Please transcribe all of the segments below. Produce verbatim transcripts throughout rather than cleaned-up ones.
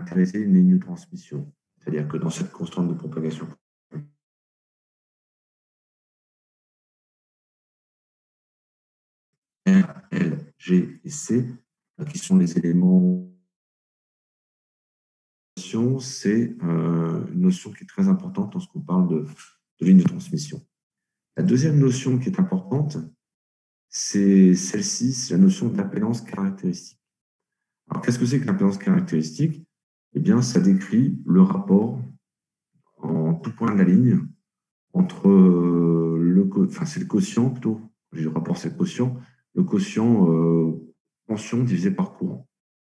caractériser une ligne de transmission. C'est-à-dire que dans cette constante de propagation, R, L, G et C, qui sont les éléments, c'est euh, une notion qui est très importante lorsqu'on parle de, de ligne de transmission. La deuxième notion qui est importante, c'est celle-ci, c'est la notion d'impédance caractéristique. Alors, qu'est-ce que c'est que l'impédance caractéristique? Eh bien, ça décrit le rapport en tout point de la ligne entre le, enfin, c'est le quotient plutôt, le rapport c'est le quotient, le quotient euh, tension divisé par courant.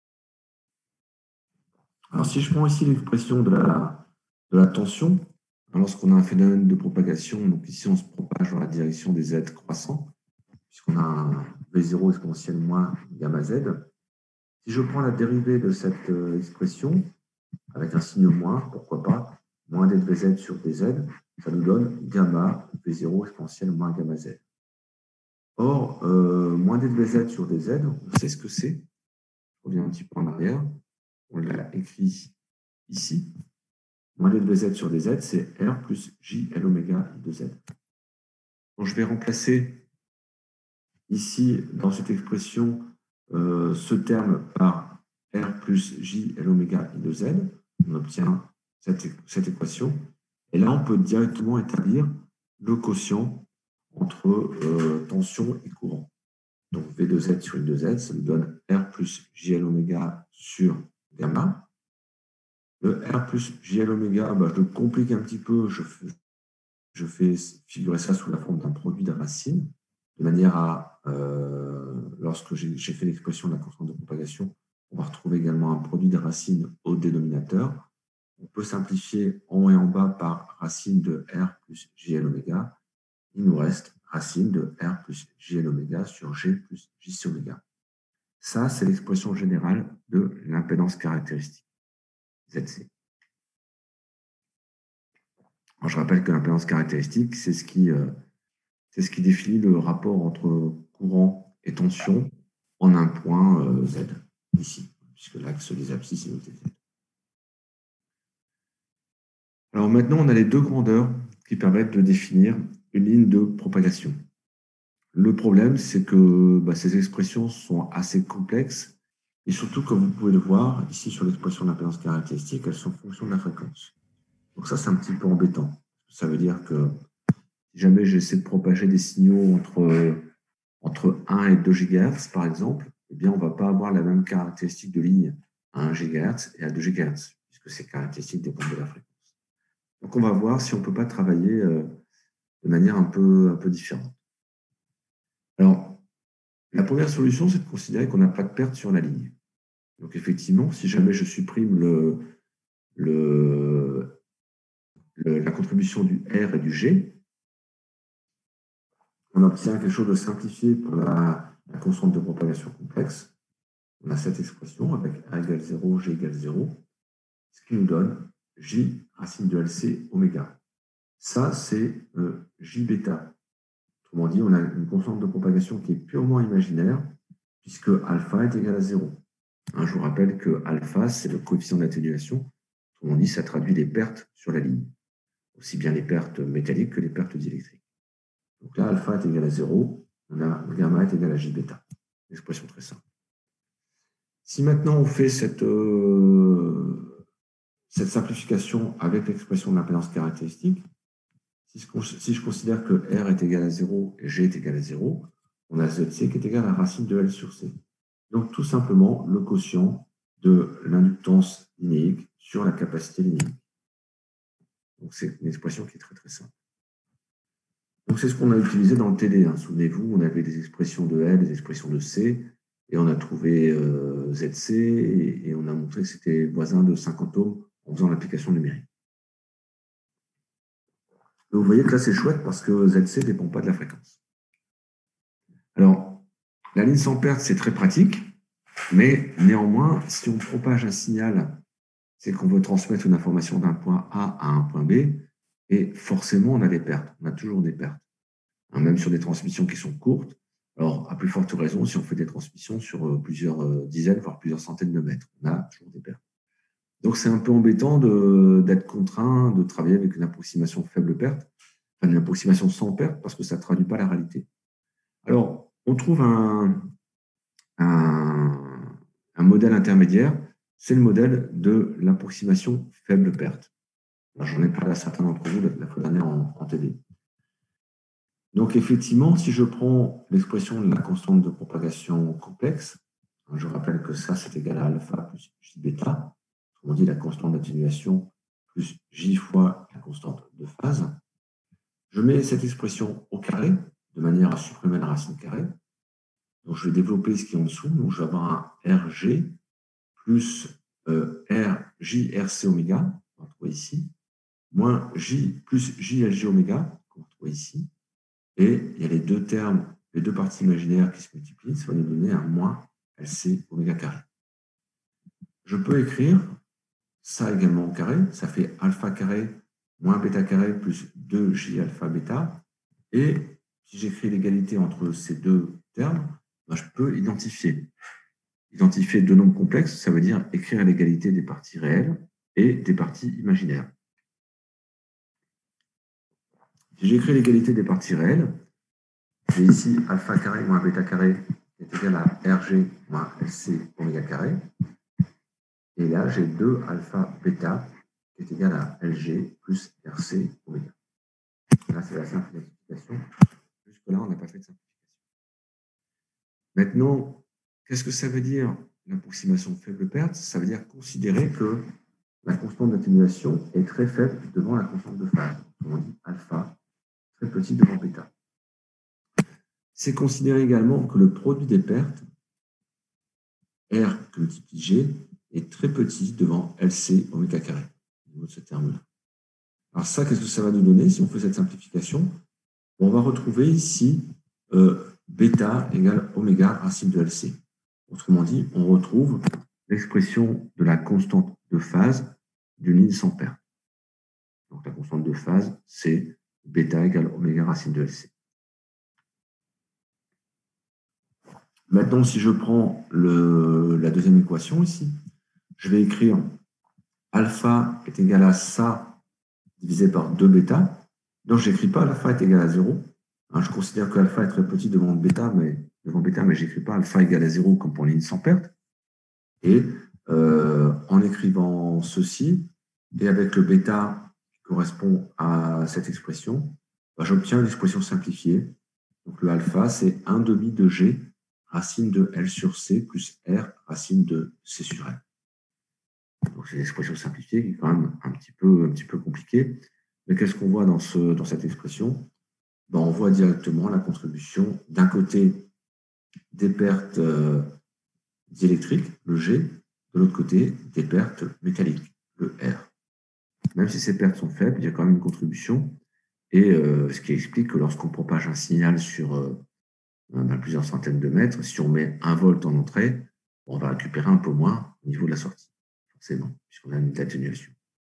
Alors, si je prends ici l'expression de la, de la tension, lorsqu'on a un phénomène de propagation, donc ici on se propage dans la direction des z croissants, puisqu'on a un V zéro exponentielle moins gamma z. Si je prends la dérivée de cette euh, expression, avec un signe moins, pourquoi pas, moins d de Vz sur dz, ça nous donne gamma V zéro exponentielle moins gamma z. Or, euh, moins d de Vz sur dz, on sait ce que c'est. Je reviens un petit peu en arrière. On l'a écrit ici. Moins d de Vz sur dz, c'est R plus J L oméga I de Z. Donc, je vais remplacer ici, dans cette expression, euh, ce terme par R plus J L oméga I de Z. On obtient cette, cette équation. Et là, on peut directement établir le quotient entre euh, tension et courant. Donc, V de Z sur I de Z, ça nous donne R plus J L oméga sur gamma. Le R plus J L oméga, bah, je le complique un petit peu, je fais, je fais figurer ça sous la forme d'un produit de racine, de manière à, euh, lorsque j'ai fait l'expression de la constante de propagation, on va retrouver également un produit de racine au dénominateur. On peut simplifier en haut et en bas par racine de R plus J L oméga. Il nous reste racine de R plus J L oméga sur G plus J C oméga. Ça, c'est l'expression générale de l'impédance caractéristique, Z C. Alors, je rappelle que l'impédance caractéristique, c'est ce qui, euh, c'est ce qui définit le rapport entre courant et tension en un point euh, Z, ici, puisque l'axe des abscisses est noté Z. Alors maintenant, on a les deux grandeurs qui permettent de définir une ligne de propagation. Le problème, c'est que bah, ces expressions sont assez complexes et surtout, comme vous pouvez le voir, ici sur l'expression de l'impédance caractéristique, elles sont en fonction de la fréquence. Donc ça, c'est un petit peu embêtant. Ça veut dire que si jamais j'essaie de propager des signaux entre, entre un et deux gigahertz, par exemple, eh bien, on ne va pas avoir la même caractéristique de ligne à un gigahertz et à deux gigahertz, puisque ces caractéristiques dépendent de la fréquence. Donc, on va voir si on ne peut pas travailler euh, de manière un peu, un peu différente. Alors, la première solution, c'est de considérer qu'on n'a pas de perte sur la ligne. Donc, effectivement, si jamais je supprime le, le, le, la contribution du R et du G, on obtient quelque chose de simplifié pour la, la constante de propagation complexe. On a cette expression avec R égale zéro, G égale zéro, ce qui nous donne J racine de L C oméga. Ça, c'est euh, J bêta. Autrement dit, on a une constante de propagation qui est purement imaginaire, puisque alpha est égal à zéro. Hein, je vous rappelle que alpha, c'est le coefficient d'atténuation. Autrement dit, ça traduit les pertes sur la ligne, aussi bien les pertes métalliques que les pertes diélectriques. Donc là, alpha est égal à zéro, on a gamma est égal à J bêta. Une expression très simple. Si maintenant on fait cette, euh, cette simplification avec l'expression de l'impédance caractéristique, si je, si je considère que R est égal à zéro et G est égal à zéro, on a Z C qui est égal à racine de L sur C. Donc tout simplement le quotient de l'inductance linéique sur la capacité linéique. Donc c'est une expression qui est très très simple. Donc c'est ce qu'on a utilisé dans le T D. Hein. Souvenez-vous, on avait des expressions de L, des expressions de C, et on a trouvé euh, Z C, et, et on a montré que c'était voisin de cinquante ohms en faisant l'application numérique. Et vous voyez que là c'est chouette parce que Z C ne dépend pas de la fréquence. Alors, la ligne sans perte, c'est très pratique, mais néanmoins, si on propage un signal, c'est qu'on veut transmettre une information d'un point A à un point B, et forcément on a des pertes, on a toujours des pertes. Même sur des transmissions qui sont courtes. Alors, à plus forte raison, si on fait des transmissions sur plusieurs dizaines, voire plusieurs centaines de mètres, on a toujours des pertes. Donc, Donc, c'est un peu embêtant d'être contraint de travailler avec une approximation faible perte, enfin une approximation sans perte, parce que ça ne traduit pas la réalité. Alors, on trouve un, un, un modèle intermédiaire, c'est le modèle de l'approximation faible perte. J'en ai parlé à certains d'entre vous la fois dernière en, en T D. Donc, effectivement, si je prends l'expression de la constante de propagation complexe, je rappelle que ça, c'est égal à alpha plus j bêta, on dit la constante d'atténuation plus j fois la constante de phase. Je mets cette expression au carré, de manière à supprimer la racine carrée. Donc, je vais développer ce qui est en dessous. Donc, je vais avoir un Rg plus euh, Rj Rc oméga, qu'on va trouver ici, moins J plus J Lg oméga, qu'on va trouver ici. Et il y a les deux termes, les deux parties imaginaires qui se multiplient, ça va nous donner un moins Lc oméga carré. Je peux écrire ça également au carré, ça fait alpha carré moins bêta carré plus deux J alpha bêta. Et si j'écris l'égalité entre ces deux termes, ben je peux identifier. Identifier deux nombres complexes, ça veut dire écrire l'égalité des parties réelles et des parties imaginaires. Si j'écris l'égalité des parties réelles, j'ai ici alpha carré moins bêta carré qui est égal à Rg moins Lc oméga carré. Et là, j'ai deux alpha bêta qui est égal à Lg plus Rc oméga. Là, c'est la simplification. Jusque-là, on n'a pas fait de simplification. Maintenant, qu'est-ce que ça veut dire l'approximation faible perte? Ça veut dire considérer que la constante d'atténuation est très faible devant la constante de phase. On dit alpha très petit devant bêta. C'est considérer également que le produit des pertes, R que multiplie G, est très petit devant Lc oméga carré, au niveau de ce terme-là. Alors ça, qu'est-ce que ça va nous donner si on fait cette simplification? On va retrouver ici euh, bêta égale oméga racine de Lc. Autrement dit, on retrouve l'expression de la constante de phase d'une ligne sans perte. Donc la constante de phase, c'est bêta égale oméga racine de Lc. Maintenant, si je prends le, la deuxième équation ici, je vais écrire alpha est égal à ça divisé par deux bêta. Donc, je n'écris pas alpha est égal à zéro. Hein, je considère que alpha est très petit devant bêta, mais, devant bêta, mais je n'écris pas alpha égal à zéro comme pour ligne sans perte. Et euh, en écrivant ceci, et avec le bêta qui correspond à cette expression, bah, j'obtiens une expression simplifiée. Donc, le alpha, c'est un demi de G racine de L sur C plus R racine de C sur L. Donc, c'est une expression simplifiée qui est quand même un petit peu, un petit peu compliquée. Mais qu'est-ce qu'on voit dans, ce, dans cette expression? Ben, on voit directement la contribution d'un côté des pertes euh, diélectriques, le G, de l'autre côté des pertes métalliques, le R. Même si ces pertes sont faibles, il y a quand même une contribution. Et euh, ce qui explique que lorsqu'on propage un signal sur euh, ben, plusieurs centaines de mètres, si on met un volt en entrée, on va récupérer un peu moins au niveau de la sortie. Forcément, puisqu'on a une atténuation.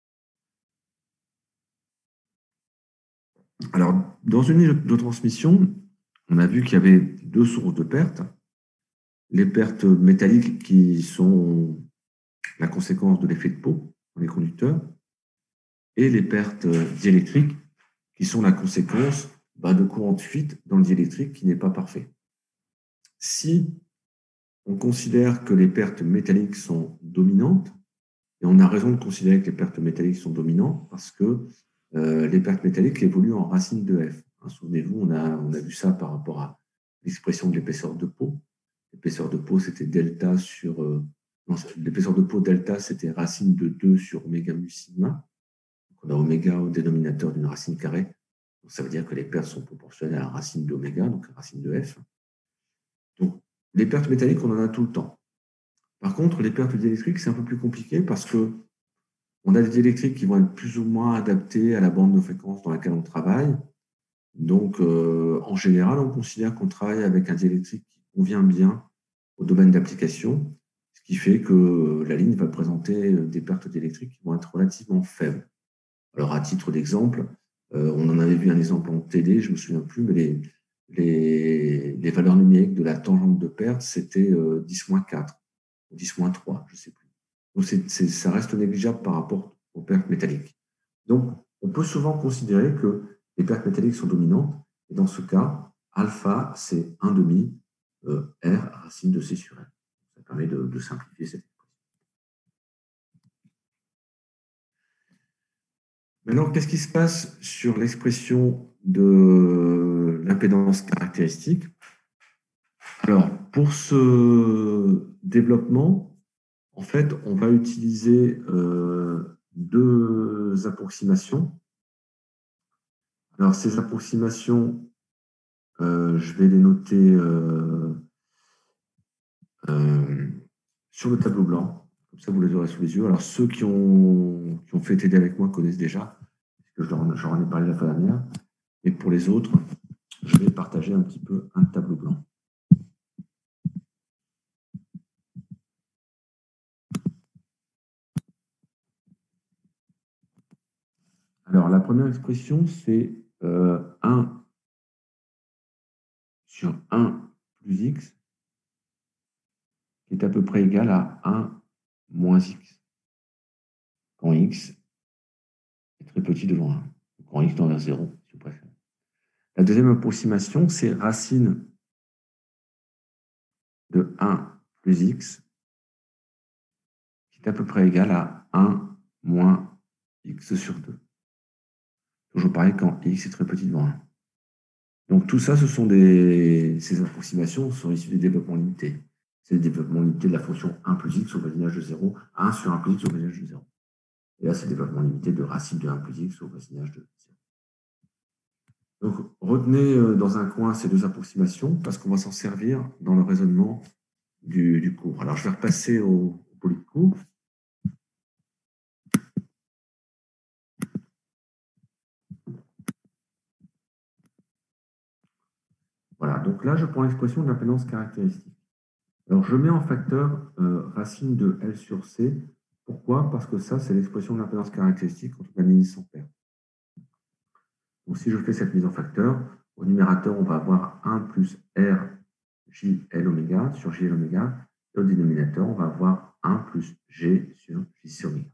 Alors, dans une ligne de transmission, on a vu qu'il y avait deux sources de pertes. Les pertes métalliques qui sont la conséquence de l'effet de Pau dans les conducteurs et les pertes diélectriques qui sont la conséquence bah, de courant de fuite dans le diélectrique qui n'est pas parfait. Si on considère que les pertes métalliques sont dominantes, et on a raison de considérer que les pertes métalliques sont dominantes parce que euh, les pertes métalliques évoluent en racine de F. Hein, souvenez-vous, on a, on a vu ça par rapport à l'expression de l'épaisseur de Pau. L'épaisseur de Pau, c'était delta sur... Euh, non, l'épaisseur de Pau delta, c'était racine de deux sur oméga mu sigma. Donc on a oméga au dénominateur d'une racine carrée. Donc ça veut dire que les pertes sont proportionnelles à la racine d'oméga, donc à la racine de F. Donc les pertes métalliques, on en a tout le temps. Par contre, les pertes diélectriques, c'est un peu plus compliqué parce que on a des diélectriques qui vont être plus ou moins adaptés à la bande de fréquence dans laquelle on travaille. Donc, euh, en général, on considère qu'on travaille avec un diélectrique qui convient bien au domaine d'application, ce qui fait que la ligne va présenter des pertes diélectriques qui vont être relativement faibles. Alors, à titre d'exemple, euh, on en avait vu un exemple en T D, je ne me souviens plus, mais les, les, les valeurs numériques de la tangente de perte, c'était euh, dix moins quatre, ou dix moins trois, je ne sais plus. Donc, c'est, c'est, ça reste négligeable par rapport aux pertes métalliques. Donc, on peut souvent considérer que les pertes métalliques sont dominantes. Et dans ce cas, alpha, c'est un demi euh, R racine de C sur L. Ça permet de, de simplifier cette expression. Maintenant, qu'est-ce qui se passe sur l'expression de l'impédance caractéristique? Alors, pour ce développement, en fait, on va utiliser euh, deux approximations. Alors, ces approximations, euh, je vais les noter euh, euh, sur le tableau blanc. Comme ça, vous les aurez sous les yeux. Alors, ceux qui ont, qui ont fait T D avec moi connaissent déjà, parce que j'en ai parlé la fois dernière. Et pour les autres, je vais partager un petit peu un tableau blanc. Alors, la première expression, c'est euh, un sur un plus x, qui est à peu près égal à un moins x, quand x est très petit devant un, quand x tend vers zéro, si vous préférez. La deuxième approximation, c'est racine de un plus x, qui est à peu près égal à un moins x sur deux. Toujours pareil quand x est très petit devant un. Donc tout ça, ce sont des, ces approximations sont issues des développements limités. C'est le développement limité de la fonction un plus x au voisinage de zéro, un sur un plus x au voisinage de zéro. Et là, c'est le développement limité de racine de un plus x au voisinage de zéro. Donc, retenez dans un coin ces deux approximations parce qu'on va s'en servir dans le raisonnement du, du cours. Alors, je vais repasser au, au poly de cours. Voilà, donc là, je prends l'expression de l'impédance caractéristique. Alors, je mets en facteur euh, racine de L sur C. Pourquoi? Parce que ça, c'est l'expression de l'impédance caractéristique quand on a ligne sans perte. Donc, si je fais cette mise en facteur, au numérateur, on va avoir un plus R J L oméga sur J L oméga. Et au dénominateur, on va avoir un plus G sur J C oméga.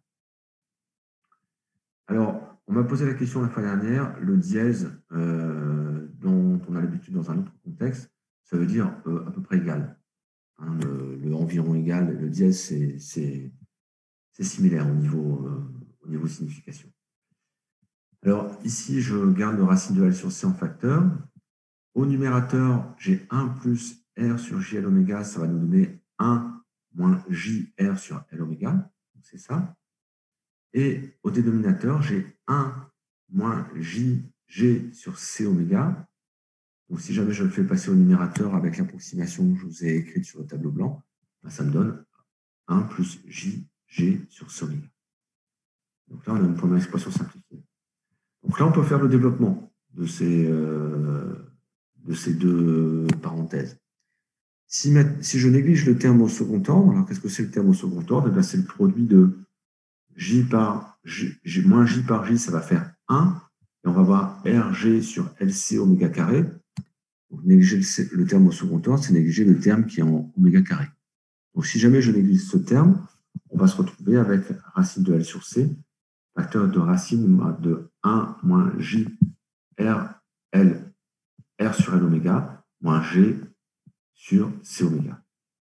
Alors, on m'a posé la question la fois dernière, le dièse euh, dont on a l'habitude dans un autre contexte, ça veut dire euh, à peu près égal. Hein, le, le environ égal, le dièse, c'est similaire au niveau, euh, au niveau signification. Alors, ici, je garde le racine de L sur C en facteur. Au numérateur, j'ai un plus R sur J L oméga, ça va nous donner un moins J R sur L oméga. C'est ça. Et au dénominateur, j'ai un moins J G sur C oméga. Donc, si jamais je le fais passer au numérateur avec l'approximation que je vous ai écrite sur le tableau blanc, ben, ça me donne un plus J G sur C oméga. Donc là, on a une première expression simplifiée. Donc là, on peut faire le développement de ces, euh, de ces deux parenthèses. Si, si je néglige le terme au second ordre, alors qu'est-ce que c'est le terme au second ordre? C'est le produit de J par J, J, moins J par J, ça va faire un. Et on va avoir R G sur L C oméga carré. Donc, négliger le, le terme au second ordre, c'est négliger le terme qui est en oméga carré. Donc, si jamais je néglige ce terme, on va se retrouver avec racine de L sur C, facteur de racine de un moins J R L, R sur L oméga, moins G sur C oméga.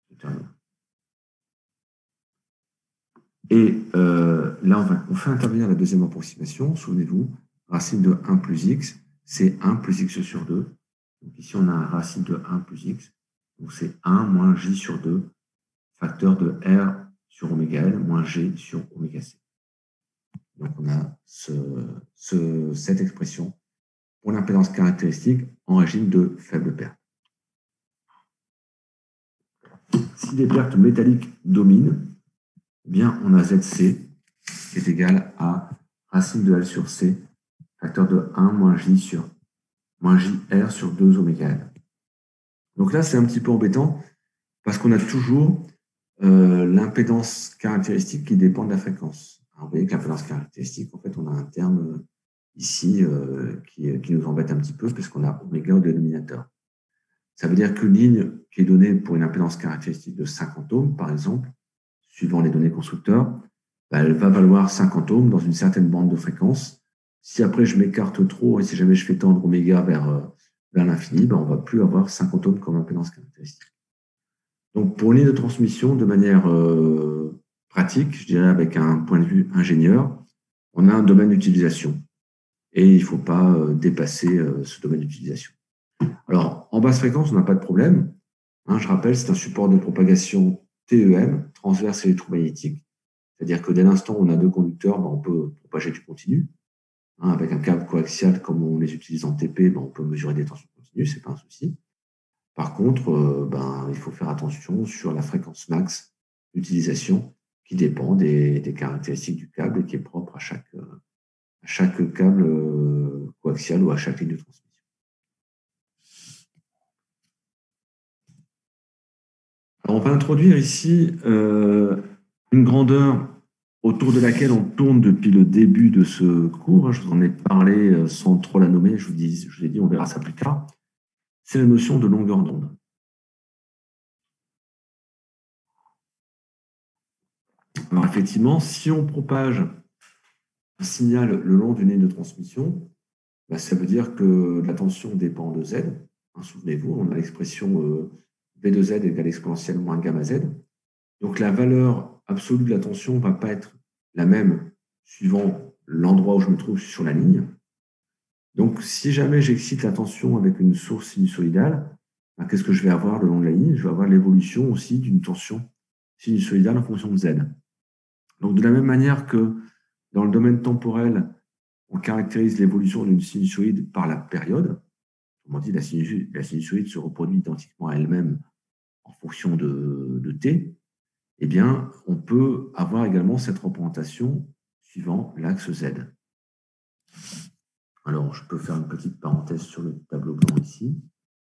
Et euh, là, on, va, on fait intervenir la deuxième approximation. Souvenez-vous, racine de un plus x, c'est un plus x sur deux. Donc ici, on a un racine de un plus x. Donc c'est un moins j sur deux, facteur de r sur oméga l moins g sur oméga c. Donc on a ce, ce, cette expression pour l'impédance caractéristique en régime de faible perte. Si les pertes métalliques dominent, eh bien, on a Z C qui est égal à racine de L sur C, facteur de un moins J sur moins J R sur deux oméga L. Donc là, c'est un petit peu embêtant parce qu'on a toujours euh, l'impédance caractéristique qui dépend de la fréquence. Alors, vous voyez que l'impédance caractéristique, en fait, on a un terme ici euh, qui, qui nous embête un petit peu parce qu'on a oméga au dénominateur. Ça veut dire qu'une ligne qui est donnée pour une impédance caractéristique de cinquante ohms, par exemple, suivant les données constructeurs, bah, elle va valoir cinquante ohms dans une certaine bande de fréquence. Si après je m'écarte trop et si jamais je fais tendre oméga vers, euh, vers l'infini, bah, on ne va plus avoir cinquante ohms comme impédance caractéristique. Donc pour une ligne de transmission, de manière euh, pratique, je dirais avec un point de vue ingénieur, on a un domaine d'utilisation et il ne faut pas euh, dépasser euh, ce domaine d'utilisation. Alors, en basse fréquence, on n'a pas de problème. Hein, je rappelle, c'est un support de propagation T E M, transverse électromagnétique. C'est-à-dire que dès l'instant où on a deux conducteurs, ben, on peut propager du continu. Hein, avec un câble coaxial, comme on les utilise en T P, ben, on peut mesurer des tensions continues, ce n'est pas un souci. Par contre, euh, ben, il faut faire attention sur la fréquence max d'utilisation qui dépend des, des, caractéristiques du câble et qui est propre à chaque, à chaque câble euh, coaxial ou à chaque ligne de transmission. Alors, on va introduire ici euh, une grandeur autour de laquelle on tourne depuis le début de ce cours. Je vous en ai parlé sans trop la nommer, je vous, dis, je vous ai dit, on verra ça plus tard. C'est la notion de longueur d'onde. Alors effectivement, si on propage un signal le long d'une ligne de transmission, bah, ça veut dire que la tension dépend de Z. Hein, souvenez-vous, on a l'expression euh, V de Z égale exponentielle moins gamma Z. Donc la valeur absolue de la tension ne va pas être la même suivant l'endroit où je me trouve sur la ligne. Donc si jamais j'excite la tension avec une source sinusoïdale, bah, qu'est-ce que je vais avoir le long de la ligne? Je vais avoir l'évolution aussi d'une tension sinusoïdale en fonction de Z. Donc de la même manière que dans le domaine temporel, on caractérise l'évolution d'une sinusoïde par la période. Autrement dit, la sinusoïde, la sinusoïde se reproduit identiquement à elle-même en fonction de, de t. Eh bien, on peut avoir également cette représentation suivant l'axe Z. Alors, je peux faire une petite parenthèse sur le tableau blanc ici.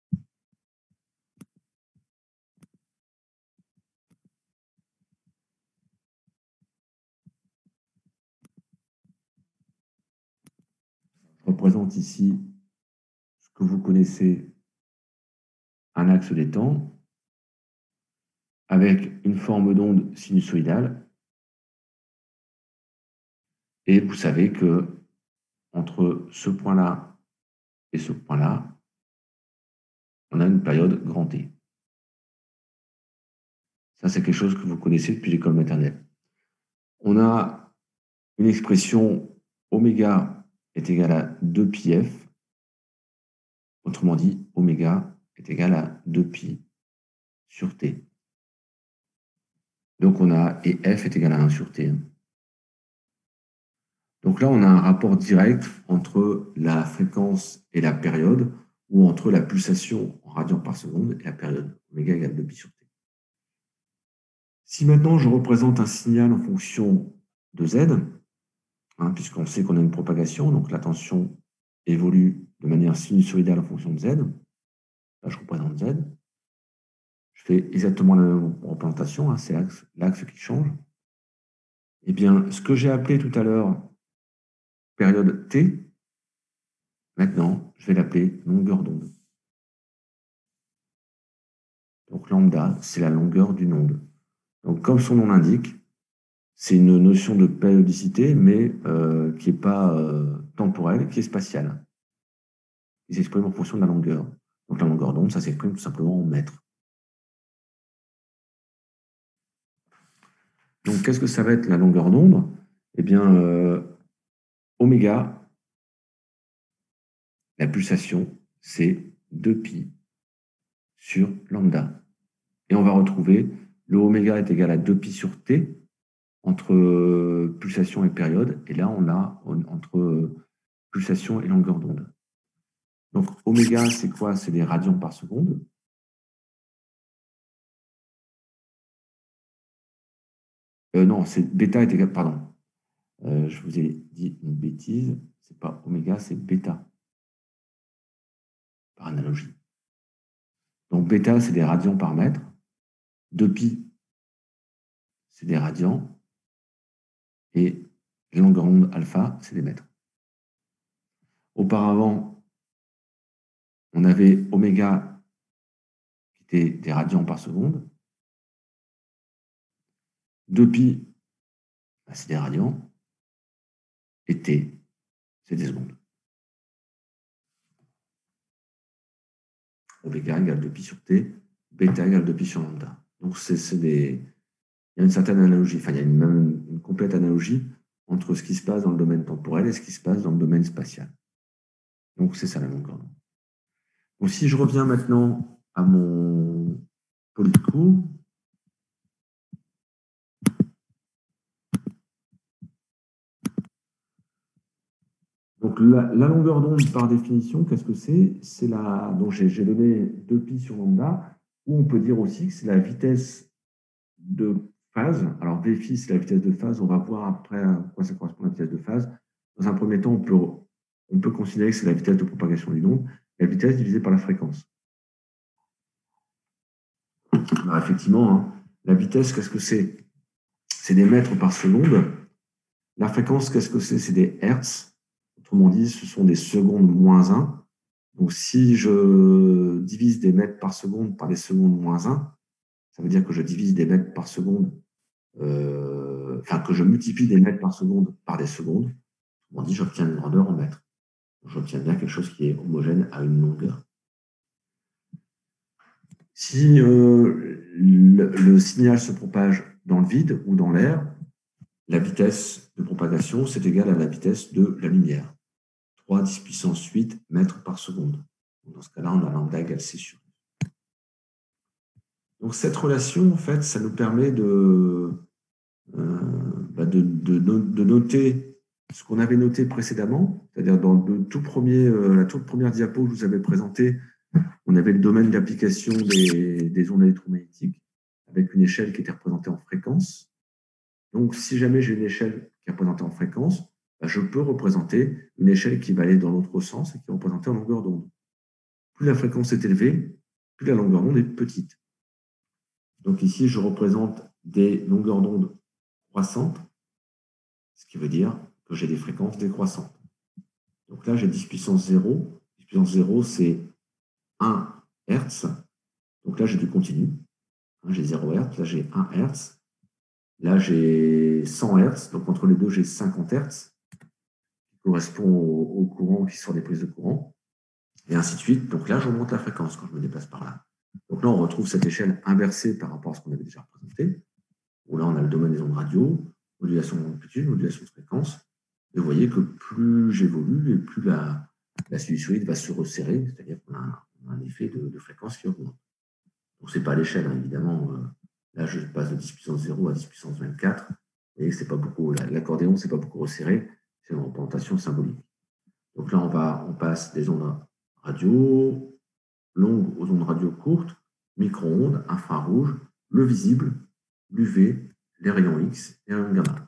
Je représente ici ce que vous connaissez, un axe des temps, avec une forme d'onde sinusoïdale. Et vous savez que entre ce point-là et ce point-là, on a une période grand T. Ça, c'est quelque chose que vous connaissez depuis l'école maternelle. On a une expression oméga est égal à deux pi f. Autrement dit, oméga est égal à deux pi sur t. Donc on a, et f est égal à un sur t. Donc là, on a un rapport direct entre la fréquence et la période, ou entre la pulsation en radians par seconde et la période. Oméga égale deux pi sur t. Si maintenant je représente un signal en fonction de z, hein, puisqu'on sait qu'on a une propagation, donc la tension évolue de manière sinusoïdale en fonction de z, là je représente z, je fais exactement la même représentation, hein, c'est l'axe qui change. Eh bien, ce que j'ai appelé tout à l'heure période t, maintenant, je vais l'appeler longueur d'onde. Donc lambda, c'est la longueur d'une onde. Donc comme son nom l'indique, c'est une notion de périodicité, mais euh, qui n'est pas euh, temporelle, qui est spatiale. Il s'exprime en fonction de la longueur. Donc la longueur d'onde, ça s'exprime tout simplement en mètres. Donc qu'est-ce que ça va être la longueur d'onde? Eh bien, euh, oméga, la pulsation, c'est deux pi sur lambda. Et on va retrouver le oméga est égal à deux pi sur t entre pulsation et période. Et là, on a entre pulsation et longueur d'onde. Donc, oméga, c'est quoi? C'est des radians par seconde. Euh, non, c'est bêta est égal, pardon. Euh, je vous ai dit une bêtise. C'est pas oméga, c'est bêta. Par analogie. Donc, bêta, c'est des radians par mètre. deux pi, c'est des radians. Et les longueurs d'onde alpha, c'est des mètres. Auparavant, on avait oméga qui était des radians par seconde. deux pi, bah, c'est des radians. Et t, c'est des secondes. Oméga égale deux pi sur t, bêta égale deux pi sur lambda. Donc, c'est des... il y a une certaine analogie, enfin, il y a une, même une complète analogie entre ce qui se passe dans le domaine temporel et ce qui se passe dans le domaine spatial. Donc, c'est ça la longueur d'onde. Donc, si je reviens maintenant à mon polycourt, donc la, la longueur d'onde, par définition, qu'est-ce que c'est? C'est la. Donc, j'ai donné deux pi sur lambda, ou on peut dire aussi que c'est la vitesse de phase. Alors, Vφ, c'est la vitesse de phase. On va voir après à quoi ça correspond à la vitesse de phase. Dans un premier temps, on peut, on peut considérer que c'est la vitesse de propagation d'une onde, la vitesse divisée par la fréquence. Alors, effectivement, hein, la vitesse, qu'est-ce que c'est? C'est des mètres par seconde. La fréquence, qu'est-ce que c'est? C'est des hertz. Autrement dit, ce sont des secondes moins un. Donc, si je divise des mètres par seconde par des secondes moins un, ça veut dire que je divise des mètres par seconde, euh, enfin, que je multiplie des mètres par seconde par des secondes. Autrement dit, j'obtiens une grandeur en mètres. J'obtiens bien quelque chose qui est homogène à une longueur. Si euh, le, le signal se propage dans le vide ou dans l'air, la vitesse de propagation, c'est égal à la vitesse de la lumière. trois dix puissance huit mètres par seconde. Dans ce cas-là, on a lambda égale c sur. Donc cette relation, en fait, ça nous permet de, euh, bah de, de, de noter ce qu'on avait noté précédemment, c'est-à-dire dans le tout premier, euh, la toute première diapo que je vous avais présentée, on avait le domaine d'application des, des ondes électromagnétiques avec une échelle qui était représentée en fréquence. Donc, si jamais j'ai une échelle qui est représentée en fréquence, bah, je peux représenter une échelle qui va aller dans l'autre sens et qui est représentée en longueur d'onde. Plus la fréquence est élevée, plus la longueur d'onde est petite. Donc ici, je représente des longueurs d'onde croissantes, ce qui veut dire que j'ai des fréquences décroissantes. Donc là, j'ai dix puissance zéro. dix puissance zéro, c'est un hertz. Donc là, j'ai du continu. J'ai zéro hertz. Là, j'ai un hertz. Là, j'ai cent hertz. Donc entre les deux, j'ai cinquante hertz, qui correspond au, au courant qui sort des prises de courant. Et ainsi de suite. Donc là, j'augmente la fréquence quand je me déplace par là. Donc là, on retrouve cette échelle inversée par rapport à ce qu'on avait déjà représenté, où là, on a le domaine des ondes radio, modulation d'amplitude, modulation de fréquence. Et vous voyez que plus j'évolue et plus la, la sinusoïde va se resserrer, c'est-à-dire qu'on a, a un effet de, de fréquence qui augmente. Donc, ce n'est pas l'échelle, hein, évidemment. Là, je passe de dix puissance zéro à dix puissance vingt-quatre. Vous voyez que c'est pas beaucoup, l'accordéon, c'est pas beaucoup resserré, c'est une représentation symbolique. Donc là, on, va, on passe des ondes radio longues aux ondes radio courtes, micro-ondes, infrarouges, le visible, l'U V, les rayons X et un gamma.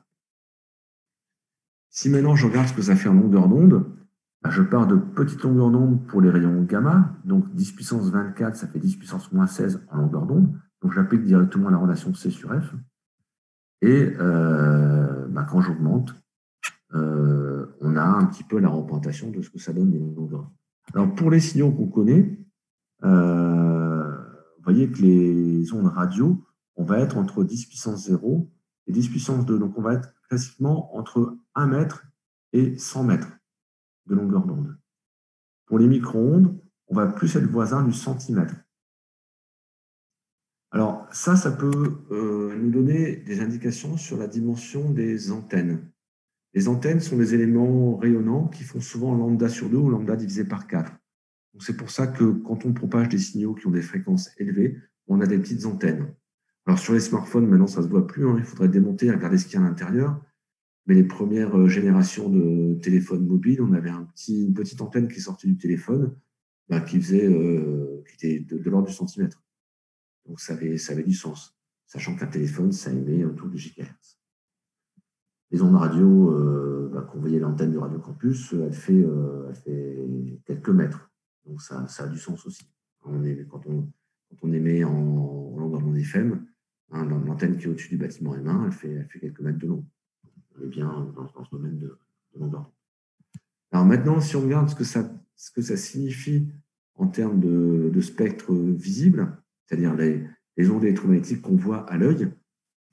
Si maintenant je regarde ce que ça fait en longueur d'onde, bah, je pars de petites longueurs d'onde pour les rayons gamma, donc dix puissance vingt-quatre, ça fait dix puissance moins seize en longueur d'onde, donc j'applique directement la relation C sur F, et euh, bah, quand j'augmente, euh, on a un petit peu la représentation de ce que ça donne des longueurs d'onde. Alors pour les signaux qu'on connaît, euh, vous voyez que les ondes radio, on va être entre dix puissance zéro et dix puissance deux. Donc, on va être classiquement entre un mètre et cent mètres de longueur d'onde. Pour les micro-ondes, on va plus être voisin du centimètre. Alors, ça, ça peut euh, nous donner des indications sur la dimension des antennes. Les antennes sont des éléments rayonnants qui font souvent lambda sur deux ou lambda divisé par quatre. C'est pour ça que quand on propage des signaux qui ont des fréquences élevées, on a des petites antennes. Alors sur les smartphones, maintenant ça ne se voit plus, hein, il faudrait démonter et regarder ce qu'il y a à l'intérieur. Mais les premières générations de téléphones mobiles, on avait un petit, une petite antenne qui sortait du téléphone, bah, qui, faisait, euh, qui était de, de l'ordre du centimètre. Donc ça avait, ça avait du sens, sachant qu'un téléphone, ça émet autour du gigahertz. Les ondes radio, euh, bah, qu'on voyait l'antenne du Radio Campus, elle fait, euh, elle fait quelques mètres. Donc ça, ça a du sens aussi. On est, quand, on, quand on émet en, en longueur d'onde F M, hein, l'antenne qui est au-dessus du bâtiment M un, elle fait, elle fait quelques mètres de long. On est bien dans, dans ce domaine de, de longueur d'onde. Alors maintenant, si on regarde ce que ça, ce que ça signifie en termes de, de spectre visible, c'est-à-dire les, les ondes électromagnétiques qu'on voit à l'œil,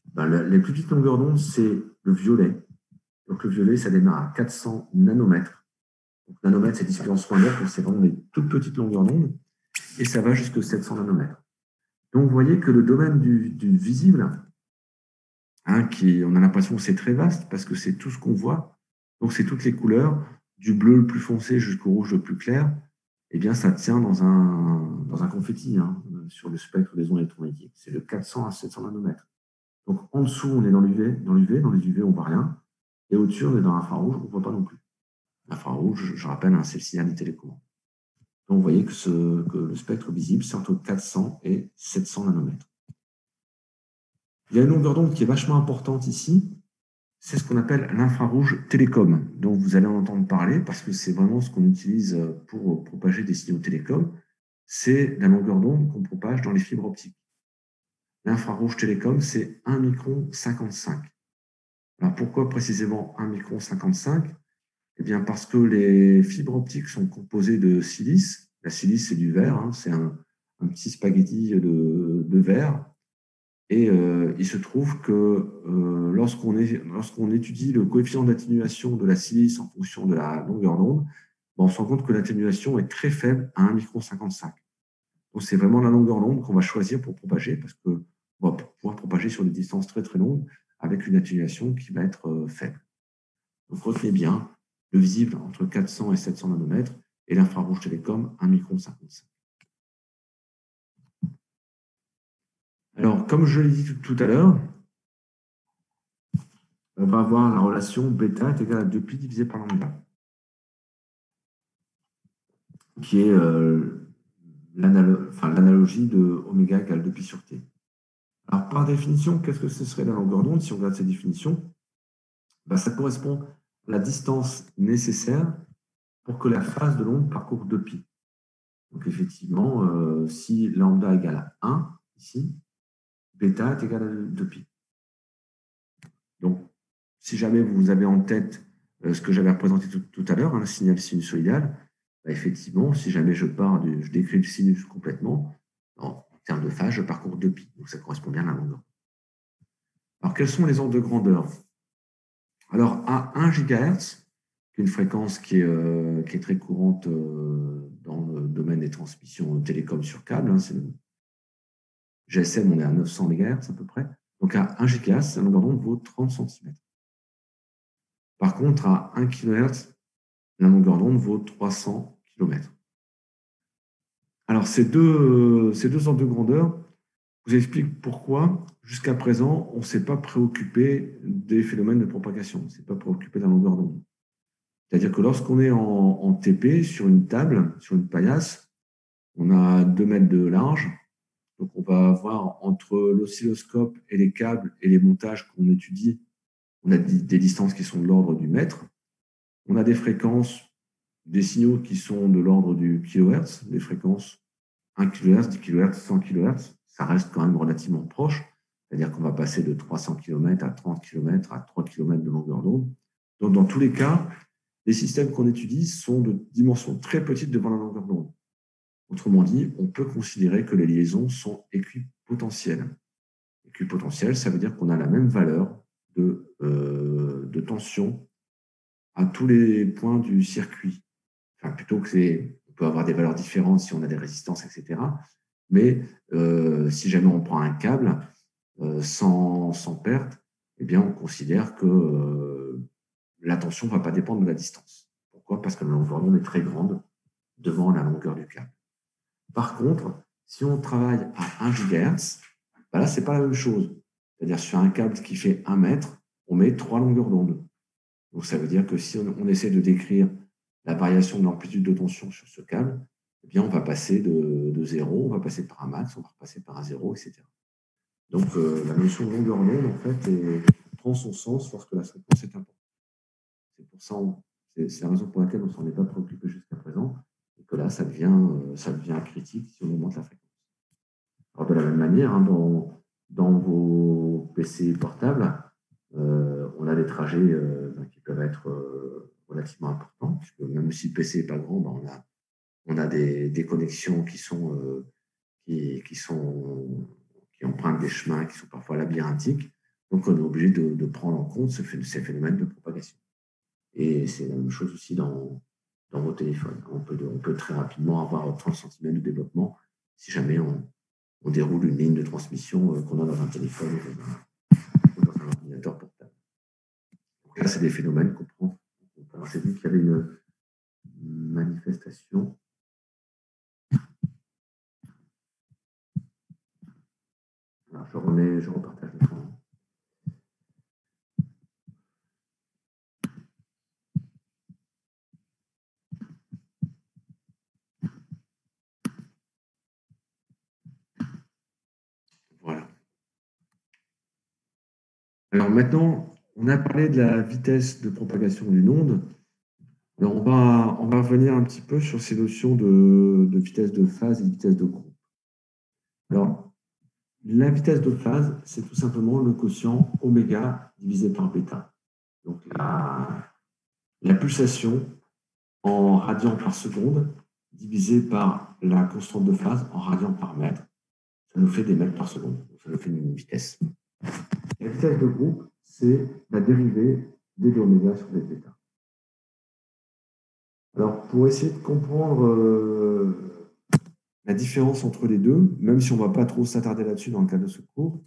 Ben, le, les plus petites longueurs d'onde, c'est le violet. Donc le violet, ça démarre à quatre cents nanomètres. Donc, nanomètres, c'est dix puissance moins neuf, donc c'est vraiment des toutes petites longueurs d'onde. Et ça va jusqu'à sept cents nanomètres. Donc vous voyez que le domaine du, du visible, hein, qui, on a l'impression que c'est très vaste parce que c'est tout ce qu'on voit. Donc c'est toutes les couleurs, du bleu le plus foncé jusqu'au rouge le plus clair. Eh bien, ça tient dans un, dans un confetti, hein, sur le spectre des ondes électromagnétiques. C'est de quatre cents à sept cents nanomètres. Donc en dessous, on est dans l'U V. Dans l'U V, dans les U V, on ne voit rien. Et au-dessus, on est dans l'infrarouge, on ne voit pas non plus. L'infrarouge, je rappelle, hein, c'est le signal des télécommandes. Donc vous voyez que, ce, que le spectre visible, c'est entre quatre cents et sept cents nanomètres. Il y a une longueur d'onde qui est vachement importante ici, c'est ce qu'on appelle l'infrarouge télécom, dont vous allez en entendre parler parce que c'est vraiment ce qu'on utilise pour propager des signaux télécom. C'est la longueur d'onde qu'on propage dans les fibres optiques. L'infrarouge télécom, c'est un micron cinquante-cinq. Alors pourquoi précisément un micron cinquante-cinq? Eh bien parce que les fibres optiques sont composées de silice. La silice, c'est du verre, hein, c'est un, un petit spaghetti de, de verre. Et euh, il se trouve que euh, lorsqu'on lorsqu'on étudie le coefficient d'atténuation de la silice en fonction de la longueur d'onde, ben on se rend compte que l'atténuation est très faible à un micron cinquante-cinq. Donc c'est vraiment la longueur d'onde qu'on va choisir pour propager, parce qu'on va pouvoir propager sur des distances très très longues avec une atténuation qui va être euh, faible. Donc retenez bien le visible entre quatre cents et sept cents nanomètres et l'infrarouge télécom un micron cinquante-cinq. Alors, comme je l'ai dit tout, tout à l'heure, on va avoir la relation bêta est égale à deux pi divisé par lambda, qui est euh, l'analo enfin, l'analogie de oméga égale deux pi sur t. Alors, par définition, qu'est-ce que ce serait la longueur d'onde si on regarde cette définition? Ben, ça correspond à la distance nécessaire pour que la phase de l'onde parcourt deux pi. Donc, effectivement, euh, si lambda égale à un, ici, bêta est égal à deux pi. Donc, si jamais vous avez en tête euh, ce que j'avais représenté tout, tout à l'heure, hein, le signal sinusoïdal, bah, effectivement, si jamais je pars du, je décris le sinus complètement, en, en termes de phase, je parcours deux pi. Donc, ça correspond bien à la longueur. Alors, quels sont les ordres de grandeur? Alors, à un gigahertz, qui est une fréquence qui est, euh, qui est très courante euh, dans le domaine des transmissions télécom sur câble, hein, c'est le G S M, on est à neuf cents mégahertz à peu près. Donc, à un gigahertz, la longueur d'onde vaut trente centimètres. Par contre, à un kilohertz, la longueur d'onde vaut trois cents kilomètres. Alors, ces deux, ces deux ordres de grandeur vous expliquent pourquoi, jusqu'à présent, on ne s'est pas préoccupé des phénomènes de propagation, on ne s'est pas préoccupé de la longueur d'onde. C'est-à-dire que lorsqu'on est en, en T P, sur une table, sur une paillasse, on a deux mètres de large, donc on va avoir entre l'oscilloscope et les câbles et les montages qu'on étudie, on a des distances qui sont de l'ordre du mètre. On a des fréquences, des signaux qui sont de l'ordre du kilohertz, des fréquences un kilohertz, dix kilohertz, cent kilohertz, ça reste quand même relativement proche. C'est-à-dire qu'on va passer de trois cents kilomètres à trente kilomètres à trois kilomètres de longueur d'onde. Donc, dans tous les cas, les systèmes qu'on étudie sont de dimensions très petites devant la longueur d'onde. Autrement dit, on peut considérer que les liaisons sont équipotentielles. Équipotentielles, ça veut dire qu'on a la même valeur de, euh, de tension à tous les points du circuit. Enfin, plutôt que c'est, on peut avoir des valeurs différentes si on a des résistances, et cetera. Mais euh, si jamais on prend un câble euh, sans, sans perte, eh bien, on considère que euh, la tension ne va pas dépendre de la distance. Pourquoi? Parce que la longueur d'onde est très grande devant la longueur du câble. Par contre, si on travaille à un gigahertz, ben là, ce n'est pas la même chose. C'est-à-dire, sur un câble qui fait un mètre, on met trois longueurs d'onde. Donc, ça veut dire que si on, on essaie de décrire la variation de l'amplitude de tension sur ce câble, eh bien, on va passer de, de zéro, on va passer par un max, on va repasser par un zéro, et cetera. Donc, euh, la notion de longueur d'onde, en fait, est, prend son sens lorsque la fréquence est importante. C'est pour ça, c'est la raison pour laquelle on ne s'en est pas préoccupé jusqu'à présent, et que là, ça devient, euh, ça devient critique si on augmente la fréquence. Alors, de la même manière, hein, dans, dans vos P C portables, euh, on a des trajets euh, qui peuvent être euh, relativement importants, puisque même si le P C n'est pas grand, ben on a, on a des, des connexions qui sont, euh, qui, qui sont qui empruntent des chemins qui sont parfois labyrinthiques. Donc, on est obligé de, de prendre en compte ce, ces phénomènes de propagation. Et c'est la même chose aussi dans, dans vos téléphones. On peut, on peut très rapidement avoir trente centimètres de développement si jamais on, on déroule une ligne de transmission qu'on a dans un téléphone ou dans un ordinateur portable. Donc là, c'est des phénomènes qu'on prend. Alors, j'ai vu qu'il y avait une manifestation. Alors, je remets, je repartage l'écran. Voilà. Alors maintenant, on a parlé de la vitesse de propagation d'une onde. Alors on va, on va revenir un petit peu sur ces notions de, de vitesse de phase et de vitesse de groupe. Alors, la vitesse de phase, c'est tout simplement le quotient oméga divisé par bêta. Donc la, la pulsation en radians par seconde divisé par la constante de phase en radians par mètre. Ça nous fait des mètres par seconde. Donc ça nous fait une vitesse. La vitesse de groupe, c'est la dérivée d de oméga sur d de bêta. Alors, pour essayer de comprendre euh, la différence entre les deux, même si on ne va pas trop s'attarder là-dessus dans le cadre de ce cours,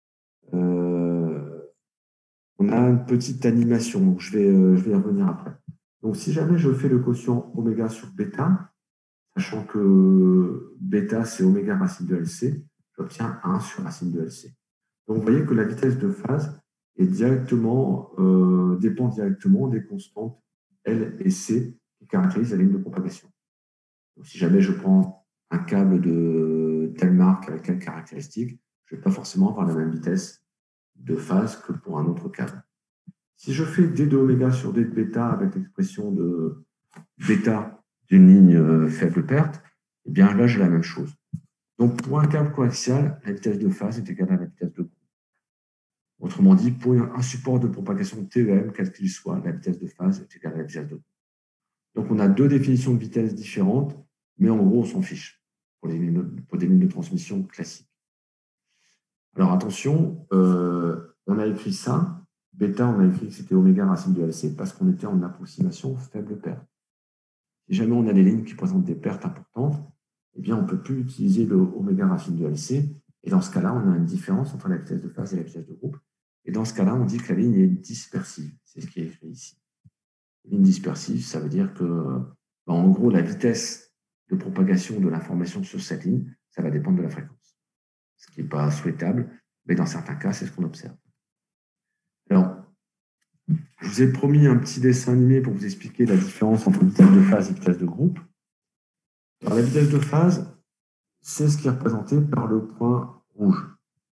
euh, on a une petite animation. Donc, je vais, euh, je vais y revenir après. Donc, si jamais je fais le quotient oméga sur bêta, sachant que bêta, c'est oméga racine de L C, j'obtiens un sur racine de L C. Donc, vous voyez que la vitesse de phase est directement, euh, dépend directement des constantes L et C qui caractérisent la ligne de propagation. Donc, si jamais je prends un câble de telle marque avec telle caractéristique, je ne vais pas forcément avoir la même vitesse de phase que pour un autre câble. Si je fais d de oméga sur d de bêta avec l'expression de bêta d'une ligne faible perte, eh bien là, j'ai la même chose. Donc, pour un câble coaxial, la vitesse de phase est égale à la vitesse de groupe. Autrement dit, pour un support de propagation T E M, quel qu'il soit, la vitesse de phase est égale à la vitesse de groupe. Donc, on a deux définitions de vitesse différentes, mais en gros, on s'en fiche pour, les lignes de, pour des lignes de transmission classiques. Alors, attention, euh, on a écrit ça. Bêta, on a écrit que c'était oméga racine de L C parce qu'on était en approximation faible perte. Si jamais on a des lignes qui présentent des pertes importantes, eh bien, on ne peut plus utiliser le oméga racine de L C. Et dans ce cas-là, on a une différence entre la vitesse de phase et la vitesse de groupe. Et dans ce cas-là, on dit que la ligne est dispersive. C'est ce qui est écrit ici. Ligne dispersive, ça veut dire que, ben, en gros, la vitesse de propagation de l'information sur cette ligne, ça va dépendre de la fréquence. Ce qui n'est pas souhaitable, mais dans certains cas, c'est ce qu'on observe. Alors, je vous ai promis un petit dessin animé pour vous expliquer la différence entre vitesse de phase et vitesse de groupe. Alors, la vitesse de phase, c'est ce qui est représenté par le point rouge.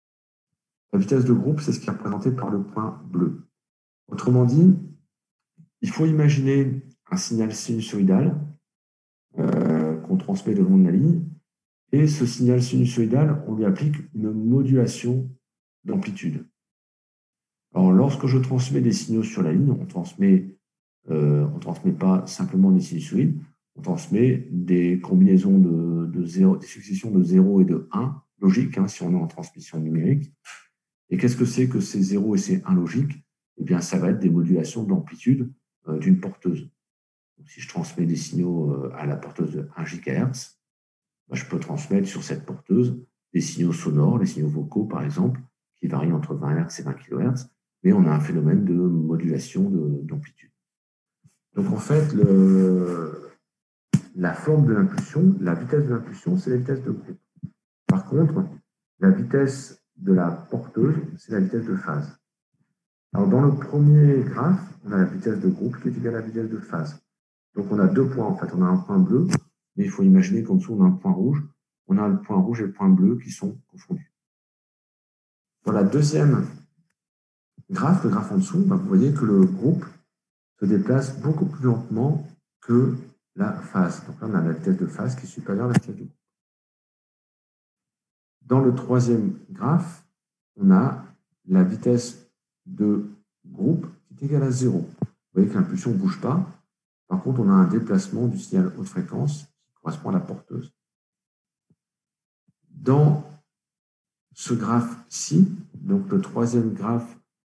La vitesse de groupe, c'est ce qui est représenté par le point bleu. Autrement dit, il faut imaginer un signal sinusoïdal euh, qu'on transmet le long de la ligne. Et ce signal sinusoïdal, on lui applique une modulation d'amplitude. Alors, lorsque je transmets des signaux sur la ligne, on transmet, euh, on transmet pas simplement des sinusoïdes, on transmet des combinaisons de, de zéro, des successions de zéro et de un, logiques, hein, si on est en transmission numérique. Et qu'est-ce que c'est que ces zéro et ces un logiques? Eh bien, ça va être des modulations d'amplitude euh, d'une porteuse. Donc, si je transmets des signaux euh, à la porteuse de un gigahertz, ben, je peux transmettre sur cette porteuse des signaux sonores, les signaux vocaux, par exemple, qui varient entre vingt hertz et vingt kilohertz, mais on a un phénomène de modulation d'amplitude. Donc, en fait, le, la forme de l'impulsion, la vitesse de l'impulsion, c'est la vitesse de groupe. Par contre, la vitesse de la porteuse, c'est la vitesse de phase. Alors, dans le premier graphe, on a la vitesse de groupe qui est égale à la vitesse de phase. Donc, on a deux points, en fait. On a un point bleu, mais il faut imaginer qu'en dessous, on a un point rouge. On a le point rouge et le point bleu qui sont confondus. Dans la deuxième graphe, le graphe en dessous, ben, vous voyez que le groupe se déplace beaucoup plus lentement que la phase. Donc là, on a la vitesse de phase qui est supérieure à la vitesse de groupe. Dans le troisième graphe, on a la vitesse de groupe qui est égale à zéro. Vous voyez que l'impulsion ne bouge pas. Par contre, on a un déplacement du signal haute fréquence qui correspond à la porteuse. Dans ce graphe-ci, donc le troisième graphe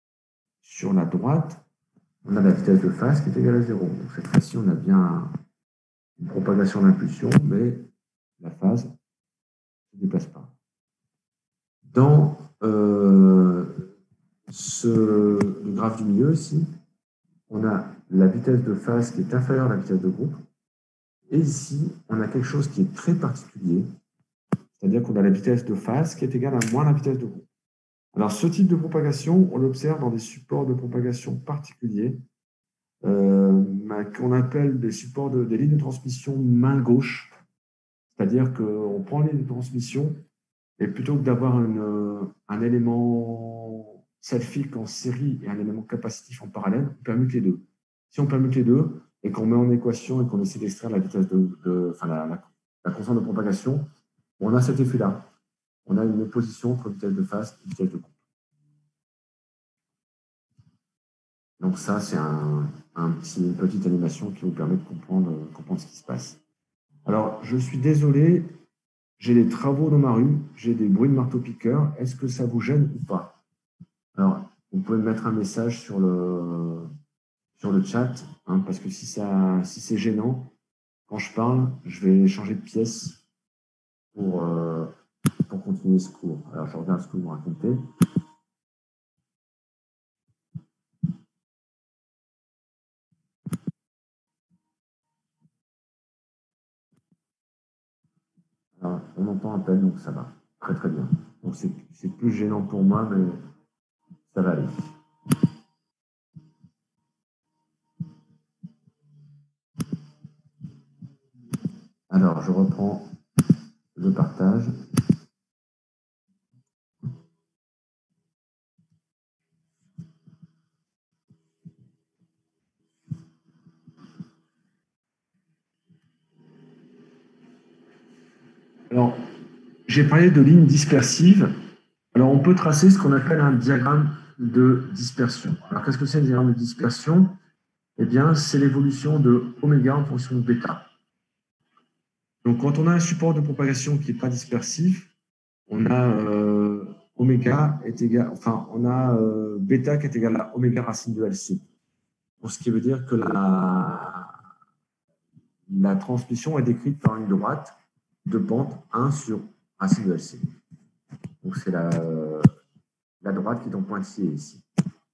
sur la droite, on a la vitesse de phase qui est égale à zéro. Donc cette fois-ci, on a bien une propagation d'impulsion, mais la phase ne se déplace pas. Dans euh, ce, le graphe du milieu ici, on a la vitesse de phase qui est inférieure à la vitesse de groupe. Et ici, on a quelque chose qui est très particulier, c'est-à-dire qu'on a la vitesse de phase qui est égale à moins la vitesse de groupe. Alors, ce type de propagation, on l'observe dans des supports de propagation particuliers, euh, qu'on appelle des supports de, des lignes de transmission main gauche. C'est-à-dire qu'on prend les lignes de transmission et plutôt que d'avoir un élément selfique en série et un élément capacitif en parallèle, on permute les deux. Si on permute les deux et qu'on met en équation et qu'on essaie d'extraire la vitesse de, de enfin la, la, la constante de propagation, on a cet effet-là. On a une opposition entre vitesse de phase et vitesse de groupe. Donc ça, c'est un, un petit, une petite animation qui vous permet de comprendre, comprendre ce qui se passe. Alors, je suis désolé, j'ai des travaux dans ma rue, j'ai des bruits de marteau-piqueur. Est-ce que ça vous gêne ou pas? Alors, vous pouvez me mettre un message sur le, sur le chat, hein, parce que si, ça, si c'est gênant, quand je parle, je vais changer de pièce pour, euh, pour continuer ce cours. Alors, je regarde ce que vous racontez. Alors, on entend à peine, donc ça va. Très, très bien. Donc, c'est plus gênant pour moi, mais ça va aller. Alors, je reprends le partage. Alors, j'ai parlé de lignes dispersives. Alors, on peut tracer ce qu'on appelle un diagramme de dispersion. Alors, qu'est-ce que c'est un diagramme de dispersion? Eh bien, c'est l'évolution de oméga en fonction de bêta. Donc, quand on a un support de propagation qui n'est pas dispersif, on a euh, oméga est égal, enfin, on a euh, bêta qui est égal à oméga racine de L C. Pour ce qui veut dire que la, la transmission est décrite par une droite de pente un sur racine de L C. Donc, c'est la, la droite qui est en pointillé ici.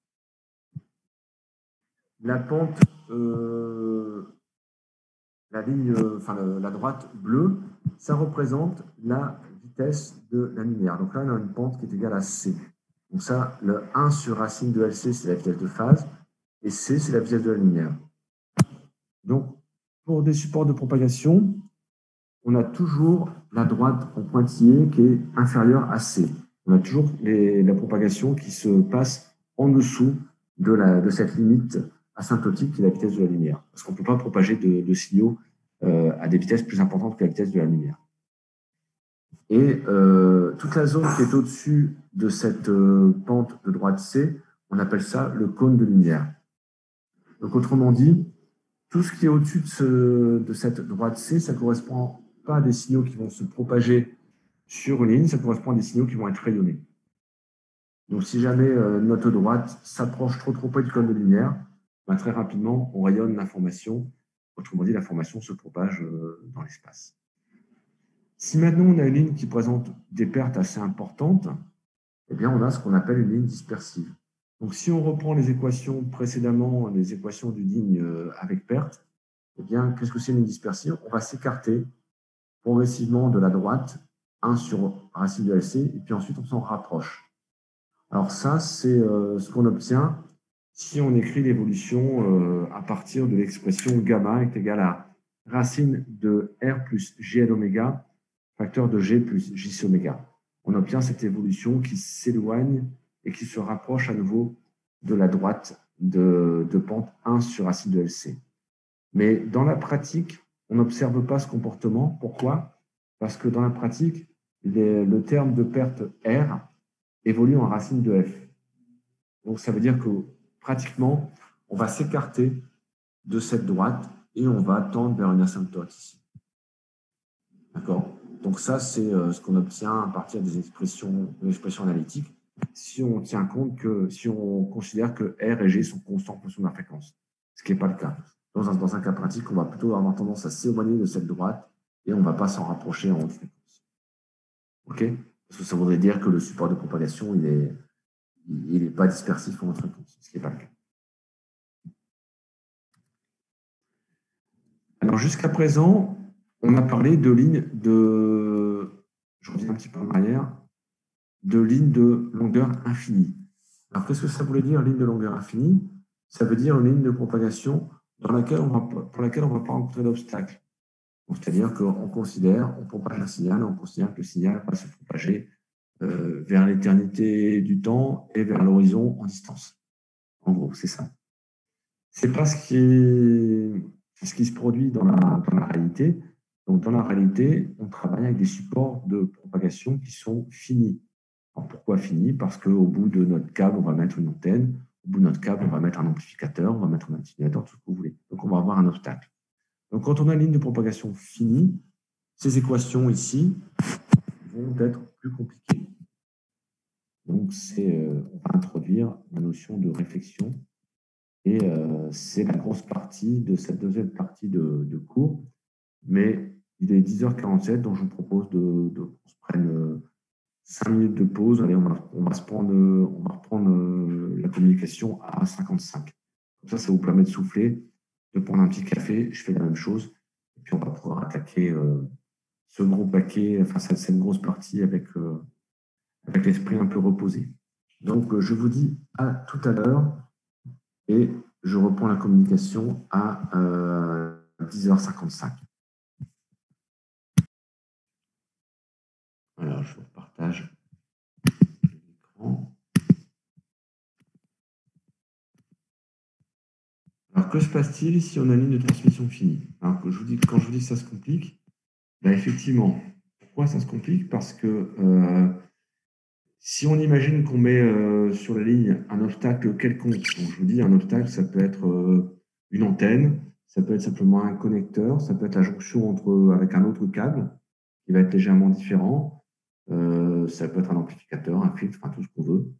La pente, euh, la ligne, enfin la droite bleue, ça représente la vitesse de la lumière. Donc là, on a une pente qui est égale à C. Donc ça, le un sur racine de L C, c'est la vitesse de phase, et C, c'est la vitesse de la lumière. Donc, pour des supports de propagation, on a toujours la droite en pointillé qui est inférieure à C. On a toujours les, la propagation qui se passe en dessous de, la, de cette limite asymptotique qui est la vitesse de la lumière. Parce qu'on ne peut pas propager de, de signaux euh, à des vitesses plus importantes que la vitesse de la lumière. Et euh, toute la zone qui est au-dessus de cette euh, pente de droite C, on appelle ça le cône de lumière. Donc autrement dit, tout ce qui est au-dessus de, ce, de cette droite C, ça ne correspond pas à des signaux qui vont se propager sur une ligne, ça correspond à des signaux qui vont être rayonnés. Donc si jamais euh, notre droite s'approche trop trop près du cône de lumière, ben, très rapidement, on rayonne l'information. Autrement dit, l'information se propage euh, dans l'espace. Si maintenant on a une ligne qui présente des pertes assez importantes, eh bien on a ce qu'on appelle une ligne dispersive. Donc si on reprend les équations précédemment, les équations d'une ligne euh, avec perte, eh bien qu'est-ce que c'est une ligne dispersive? On va s'écarter progressivement de la droite, un sur racine de L C, et puis ensuite on s'en rapproche. Alors ça, c'est euh, ce qu'on obtient si on écrit l'évolution euh, à partir de l'expression gamma est égal à racine de R plus Gn oméga, facteur de G plus Jc oméga. On obtient cette évolution qui s'éloigne et qui se rapproche à nouveau de la droite de, de pente un sur racine de L C. Mais dans la pratique, on n'observe pas ce comportement. Pourquoi? Parce que dans la pratique, les, le terme de perte R évolue en racine de F. Donc ça veut dire que pratiquement, on va s'écarter de cette droite et on va tendre vers une asymptote ici. D'accord? Donc ça, c'est ce qu'on obtient à partir des expressions, des expressions analytiques. si on tient compte que, si on considère que R et G sont constants en fonction de la fréquence, ce qui n'est pas le cas. Dans un, dans un cas pratique, on va plutôt avoir tendance à s'éloigner de cette droite et on ne va pas s'en rapprocher en haute fréquence. OK? Parce que ça voudrait dire que le support de propagation, il n'est il est pas dispersif en haute fréquence, ce qui n'est pas le cas. Alors, jusqu'à présent, on a parlé de lignes de, je reviens un petit peu en arrière, de lignes de longueur infinie. Alors, qu'est-ce que ça voulait dire, ligne de longueur infinie? Ça veut dire une ligne de propagation dans laquelle on va, pour laquelle on ne va pas rencontrer d'obstacle. C'est-à-dire qu'on considère, on propage un signal, on considère que le signal va se propager euh, vers l'éternité du temps et vers l'horizon en distance. En gros, c'est ça. C'est pas ce qui, est, ce qui se produit dans la, dans la réalité. Donc, dans la réalité, on travaille avec des supports de propagation qui sont finis. Alors, pourquoi finis? Parce qu'au bout de notre câble, on va mettre une antenne. Au bout de notre câble, on va mettre un amplificateur, on va mettre un atténuateur, tout ce que vous voulez. Donc, on va avoir un obstacle. Donc, quand on a une ligne de propagation finie, ces équations ici vont être plus compliquées. Donc, euh, on va introduire la notion de réflexion. Et euh, c'est la grosse partie de cette deuxième partie de, de cours. Mais il est dix heures quarante-sept, donc je vous propose de, de qu'on se prenne euh, cinq minutes de pause. Allez, on va, on va, se prendre, on va reprendre euh, la communication à cinquante-cinq. Comme ça, ça vous permet de souffler, de prendre un petit café. Je fais la même chose. Et puis, on va pouvoir attaquer euh, ce gros paquet, enfin, cette, cette grosse partie avec, euh, avec l'esprit un peu reposé. Donc, euh, je vous dis à tout à l'heure et je reprends la communication à euh, dix heures cinquante-cinq. Alors, je vous partage l'écran. Alors, que se passe-t-il si on a une ligne de transmission finie? Alors, que je vous dis, quand je vous dis que ça se complique, ben effectivement, pourquoi ça se complique? Parce que euh, si on imagine qu'on met euh, sur la ligne un obstacle quelconque, donc je vous dis un obstacle, ça peut être euh, une antenne, ça peut être simplement un connecteur, ça peut être la jonction entre, avec un autre câble qui va être légèrement différent, euh, ça peut être un amplificateur, un filtre, enfin tout ce qu'on veut.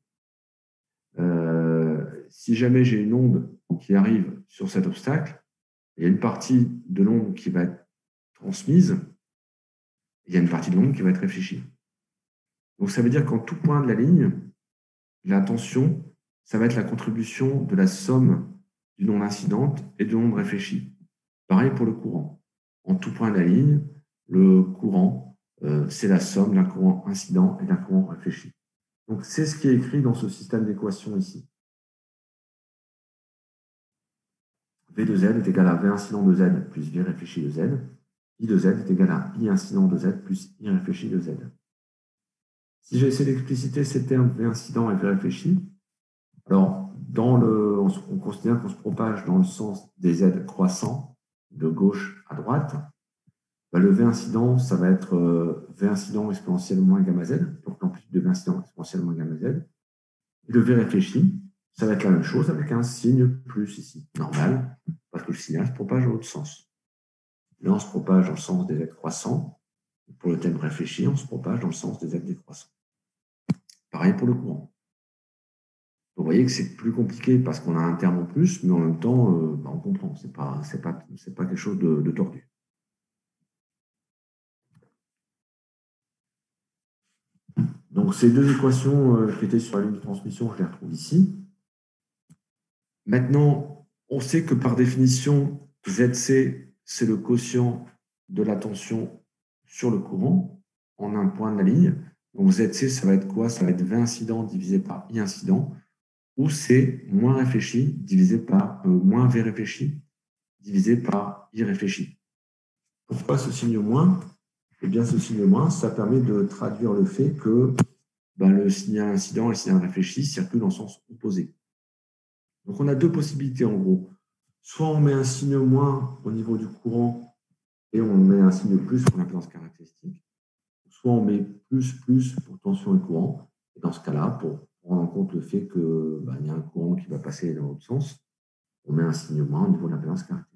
Euh, si jamais j'ai une onde qui arrive sur cet obstacle, il y a une partie de l'onde qui va être transmise, il y a une partie de l'onde qui va être réfléchie. Donc ça veut dire qu'en tout point de la ligne, la tension, ça va être la contribution de la somme d'une onde incidente et d'une onde réfléchie. Pareil pour le courant. En tout point de la ligne, le courant, euh, c'est la somme d'un courant incident et d'un courant réfléchi. Donc c'est ce qui est écrit dans ce système d'équations ici. V de Z est égal à V incident de Z plus V réfléchi de Z. I de Z est égal à I incident de Z plus I réfléchi de Z. Si j'essaie d'expliciter ces termes V incident et V réfléchi, alors dans le, on, on considère qu'on se propage dans le sens des Z croissants, de gauche à droite. Bah, le V incident, ça va être euh, V incident exponentielle moins gamma Z, donc l'amplitude de V incident exponentielle moins gamma Z. Et le V réfléchi, ça va être la même chose avec un signe plus ici, normal, parce que le signal se propage dans l'autre sens. Là, on se propage dans le sens des Z croissants. Pour le thème réfléchi, on se propage dans le sens des Z décroissants. Pareil pour le courant. Vous voyez que c'est plus compliqué parce qu'on a un terme en plus, mais en même temps, euh, bah, on comprend. Ce n'est pas, c'est pas, c'est pas quelque chose de, de tordu. Donc, ces deux équations euh, qui étaient sur la ligne de transmission, je les retrouve ici. Maintenant, on sait que par définition, Z C, c'est le quotient de la tension sur le courant en un point de la ligne. Donc, Z C, ça va être quoi? Ça va être V incident divisé par I incident, ou c'est moins réfléchi divisé par euh, moins V réfléchi divisé par I réfléchi. Pourquoi ce signe moins? Eh bien, ce signe moins, ça permet de traduire le fait que ben, le signal incident et le signal réfléchi circulent en sens opposé. Donc, on a deux possibilités en gros. Soit on met un signe moins au niveau du courant et on met un signe plus pour l'impédance caractéristique. Soit on met plus, plus pour tension et courant. Et dans ce cas-là, pour prendre en compte le fait qu'il ben, y a un courant qui va passer dans l'autre sens, on met un signe moins au niveau de l'impédance caractéristique.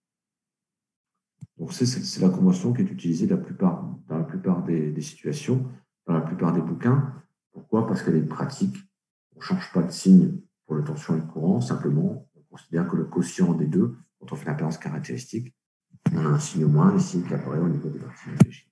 Donc, c'est la convention qui est utilisée la plupart, dans la plupart des, des situations, dans la plupart des bouquins. Pourquoi? Parce qu'elle est pratique. On ne change pas de signe pour le tension et le courant. Simplement, on considère que le quotient des deux, quand on fait l'impédance caractéristique, on a un signe moins ici qui apparaît au niveau des parties réfléchies.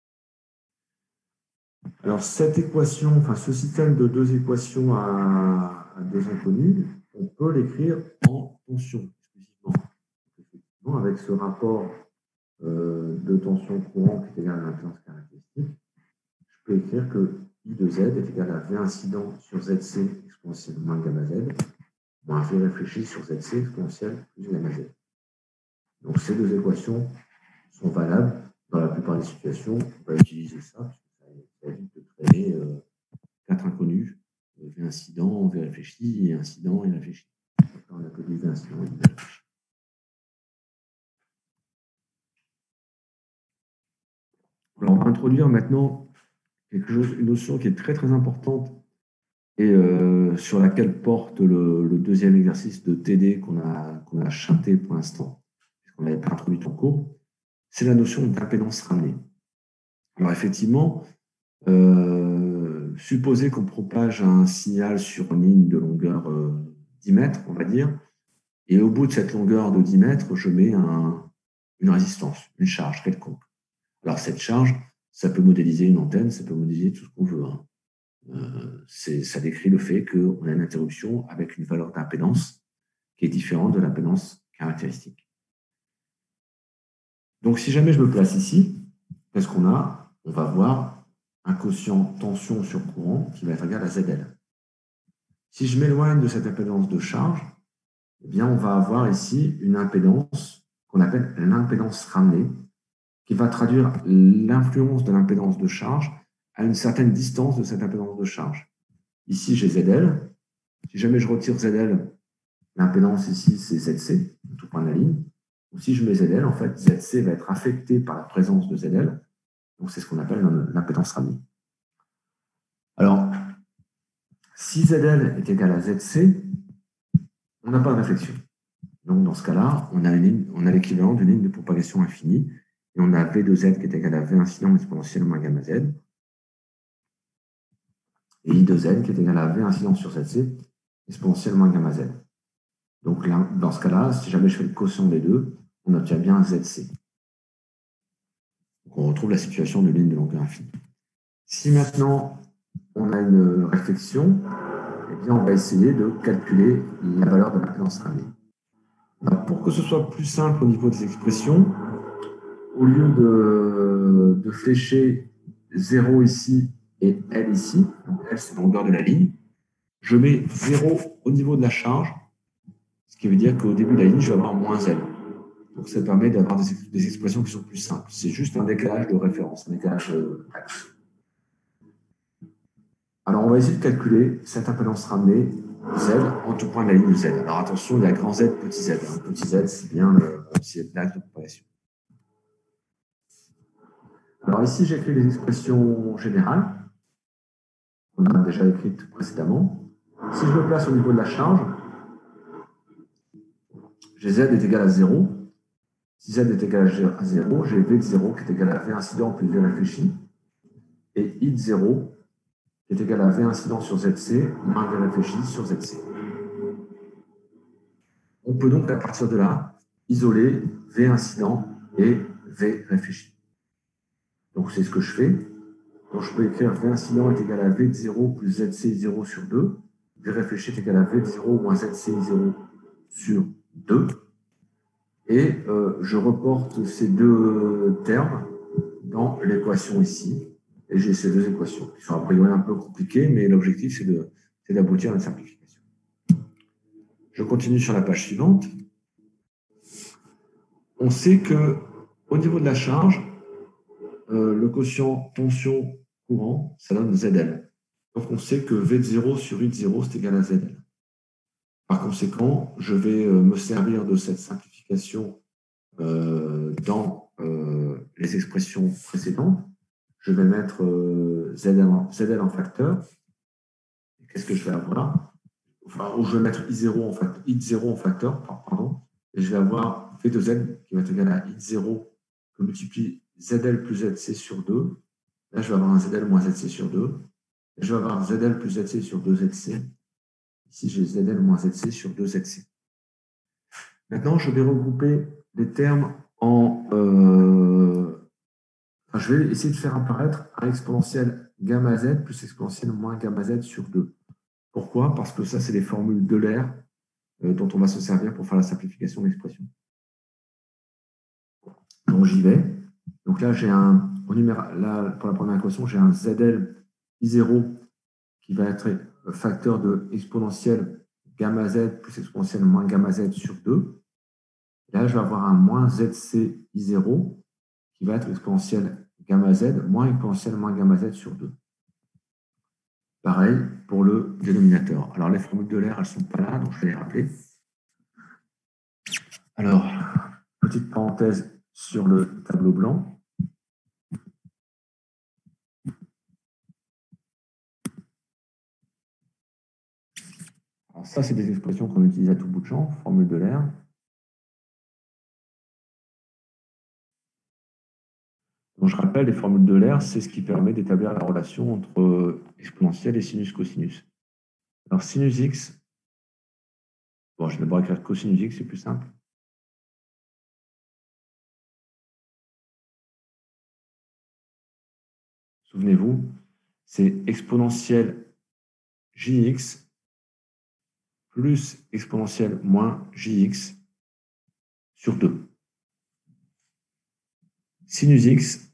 Alors, cette équation, enfin, ce système de deux équations à, à deux inconnus, on peut l'écrire en tension, exclusivement. Effectivement, avec ce rapport euh, de tension courant qui est égal à l'impédance caractéristique, je peux écrire que I de Z est égal à V incident sur Z C exponentielle moins gamma Z, moins V réfléchi sur Z C exponentielle plus gamma Z. Donc, ces deux équations sont valables dans la plupart des situations. On va utiliser ça, parce que ça évite de créer euh, quatre inconnus, V incident, V réfléchi, et incident et réfléchi. Donc là, on a que du V incident et du V réfléchi. Alors, on va introduire maintenant quelque chose, une notion qui est très très importante et euh, sur laquelle porte le, le deuxième exercice de T D qu'on a, qu'on a chanté pour l'instant, puisqu'on n'avait pas introduit en cours, c'est la notion d'impédance ramenée. Alors effectivement, euh, supposer qu'on propage un signal sur une ligne de longueur euh, dix mètres, on va dire, et au bout de cette longueur de dix mètres, je mets un, une résistance, une charge quelconque. Alors cette charge, ça peut modéliser une antenne, ça peut modéliser tout ce qu'on veut. Hein. Euh, ça décrit le fait qu'on a une interruption avec une valeur d'impédance qui est différente de l'impédance caractéristique. Donc si jamais je me place ici, qu'est-ce qu'on a? On va voir un quotient tension sur courant qui va être égal à Z L. Si je m'éloigne de cette impédance de charge, eh bien on va avoir ici une impédance qu'on appelle l'impédance ramenée, qui va traduire l'influence de l'impédance de charge à une certaine distance de cette impédance de charge. Ici, j'ai Z L. Si jamais je retire Z L, l'impédance ici, c'est Z C, tout point de la ligne. Donc, si je mets Z L, en fait, Z C va être affecté par la présence de Z L. Donc, c'est ce qu'on appelle l'impédance ramenée. Alors, si Z L est égal à Z C, on n'a pas de réflexion. Donc, dans ce cas-là, on a, a l'équivalent d'une ligne de propagation infinie. Et on a V de Z qui est égal à V incident exponentielle moins gamma Z. Et I de Z qui est égal à V incident sur Z C exponentielle moins gamma Z. Donc là, dans ce cas-là, si jamais je fais le quotient des deux, on obtient bien Z C. Donc on retrouve la situation de ligne de longueur infinie. Si maintenant on a une réflexion, eh bien on va essayer de calculer la valeur de l'impédance ramenée. Pour que ce soit plus simple au niveau des expressions, au lieu de, de flécher zéro ici et L ici, donc L c'est la longueur de la ligne, je mets zéro au niveau de la charge, ce qui veut dire qu'au début de la ligne, je vais avoir moins L. Donc ça permet d'avoir des, des expressions qui sont plus simples. C'est juste un décalage de référence, un décalage euh, Alors on va essayer de calculer cette impédance ramenée Z en tout point de la ligne de Z. Alors attention, il y a grand Z, petit Z. Hein. Petit Z, c'est bien l'axe de propagation. Alors ici, j'écris les expressions générales qu'on a déjà écrites précédemment. Si je me place au niveau de la charge, j'ai Z est égal à zéro. Si Z est égal à zéro, j'ai V de zéro qui est égal à V incident plus V réfléchi. Et I de zéro qui est égal à V incident sur Z C moins V réfléchi sur Z C. On peut donc, à partir de là, isoler V incident et V réfléchi. Donc, c'est ce que je fais. Donc, je peux écrire V incident est égal à V de zéro plus Z C zéro sur deux. V réfléchi est égal à V de zéro moins Z C zéro sur deux. Et euh, je reporte ces deux termes dans l'équation ici. Et j'ai ces deux équations qui sont a priori un peu compliquées, mais l'objectif, c'est d'aboutir à une simplification. Je continue sur la page suivante. On sait qu'au niveau de la charge, euh, le quotient tension-courant, ça donne Z L. Donc on sait que V de zéro sur I de zéro, c'est égal à Z L. Par conséquent, je vais euh, me servir de cette simplification euh, dans euh, les expressions précédentes. Je vais mettre euh, Z L en, Z L en facteur. Qu'est-ce que je vais avoir? Enfin, ou je vais mettre I zéro en facteur, I de zéro en facteur, pardon, et je vais avoir V de Z qui va être égal à I de zéro que multiplie Z L plus Z C sur deux. Là, je vais avoir un Z L moins Z C sur deux. Je vais avoir Z L plus Z C sur deux Z C. Ici, j'ai Z L moins Z C sur deux Z C. Maintenant, je vais regrouper les termes en... Euh, enfin, je vais essayer de faire apparaître un exponentiel gamma Z plus exponentiel moins gamma Z sur deux. Pourquoi? Parce que ça, c'est les formules d'Euler euh, dont on va se servir pour faire la simplification de l'expression. Donc, j'y vais. Donc là, j'ai un... Au numéral, là, pour la première équation, j'ai un Z L I zéro qui va être facteur de exponentiel gamma Z plus exponentiel moins gamma Z sur deux. Là, je vais avoir un moins Z C I zéro qui va être exponentiel gamma Z moins exponentiel moins gamma Z sur deux. Pareil pour le dénominateur. Alors, les formules d'Euler, elles ne sont pas là, donc je vais les rappeler. Alors, petite parenthèse sur le tableau blanc. Alors, ça, c'est des expressions qu'on utilise à tout bout de champ, formule d'Euler. Donc, je rappelle, les formules d'Euler, c'est ce qui permet d'établir la relation entre exponentielle et sinus-cosinus. Alors, sinus x, bon, je vais d'abord écrire cosinus x, c'est plus simple. Souvenez-vous, c'est exponentielle jx plus exponentielle moins jx sur deux. Sinus x,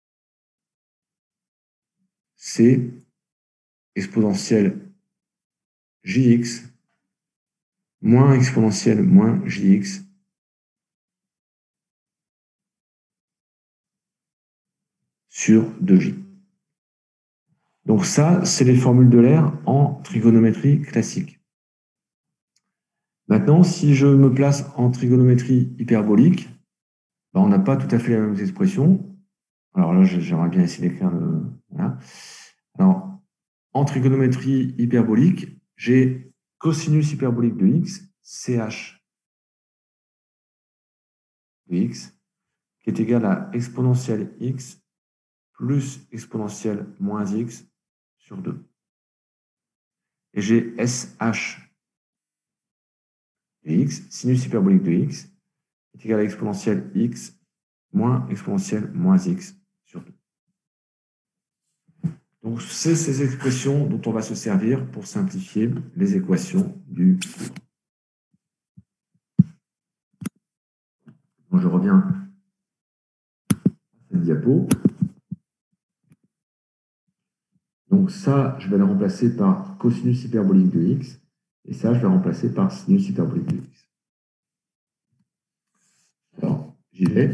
c'est exponentielle jx moins exponentielle moins jx sur deux j. Donc ça, c'est les formules d'Euler en trigonométrie classique. Maintenant, si je me place en trigonométrie hyperbolique, ben, on n'a pas tout à fait les mêmes expressions. Alors là, j'aimerais bien essayer d'écrire le... Voilà. Alors, en trigonométrie hyperbolique, j'ai cosinus hyperbolique de x, ch de x, qui est égal à exponentielle x plus exponentielle moins x sur deux. Et j'ai sh de x, sinus hyperbolique de x, est égal à exponentielle x moins exponentielle moins x sur deux. Donc, c'est ces expressions dont on va se servir pour simplifier les équations du cours. Donc, je reviens à cette diapo. Donc, ça, je vais le remplacer par cosinus hyperbolique de x. Et ça, je vais remplacer par sinus hyperbolique de x. Alors, j'y vais.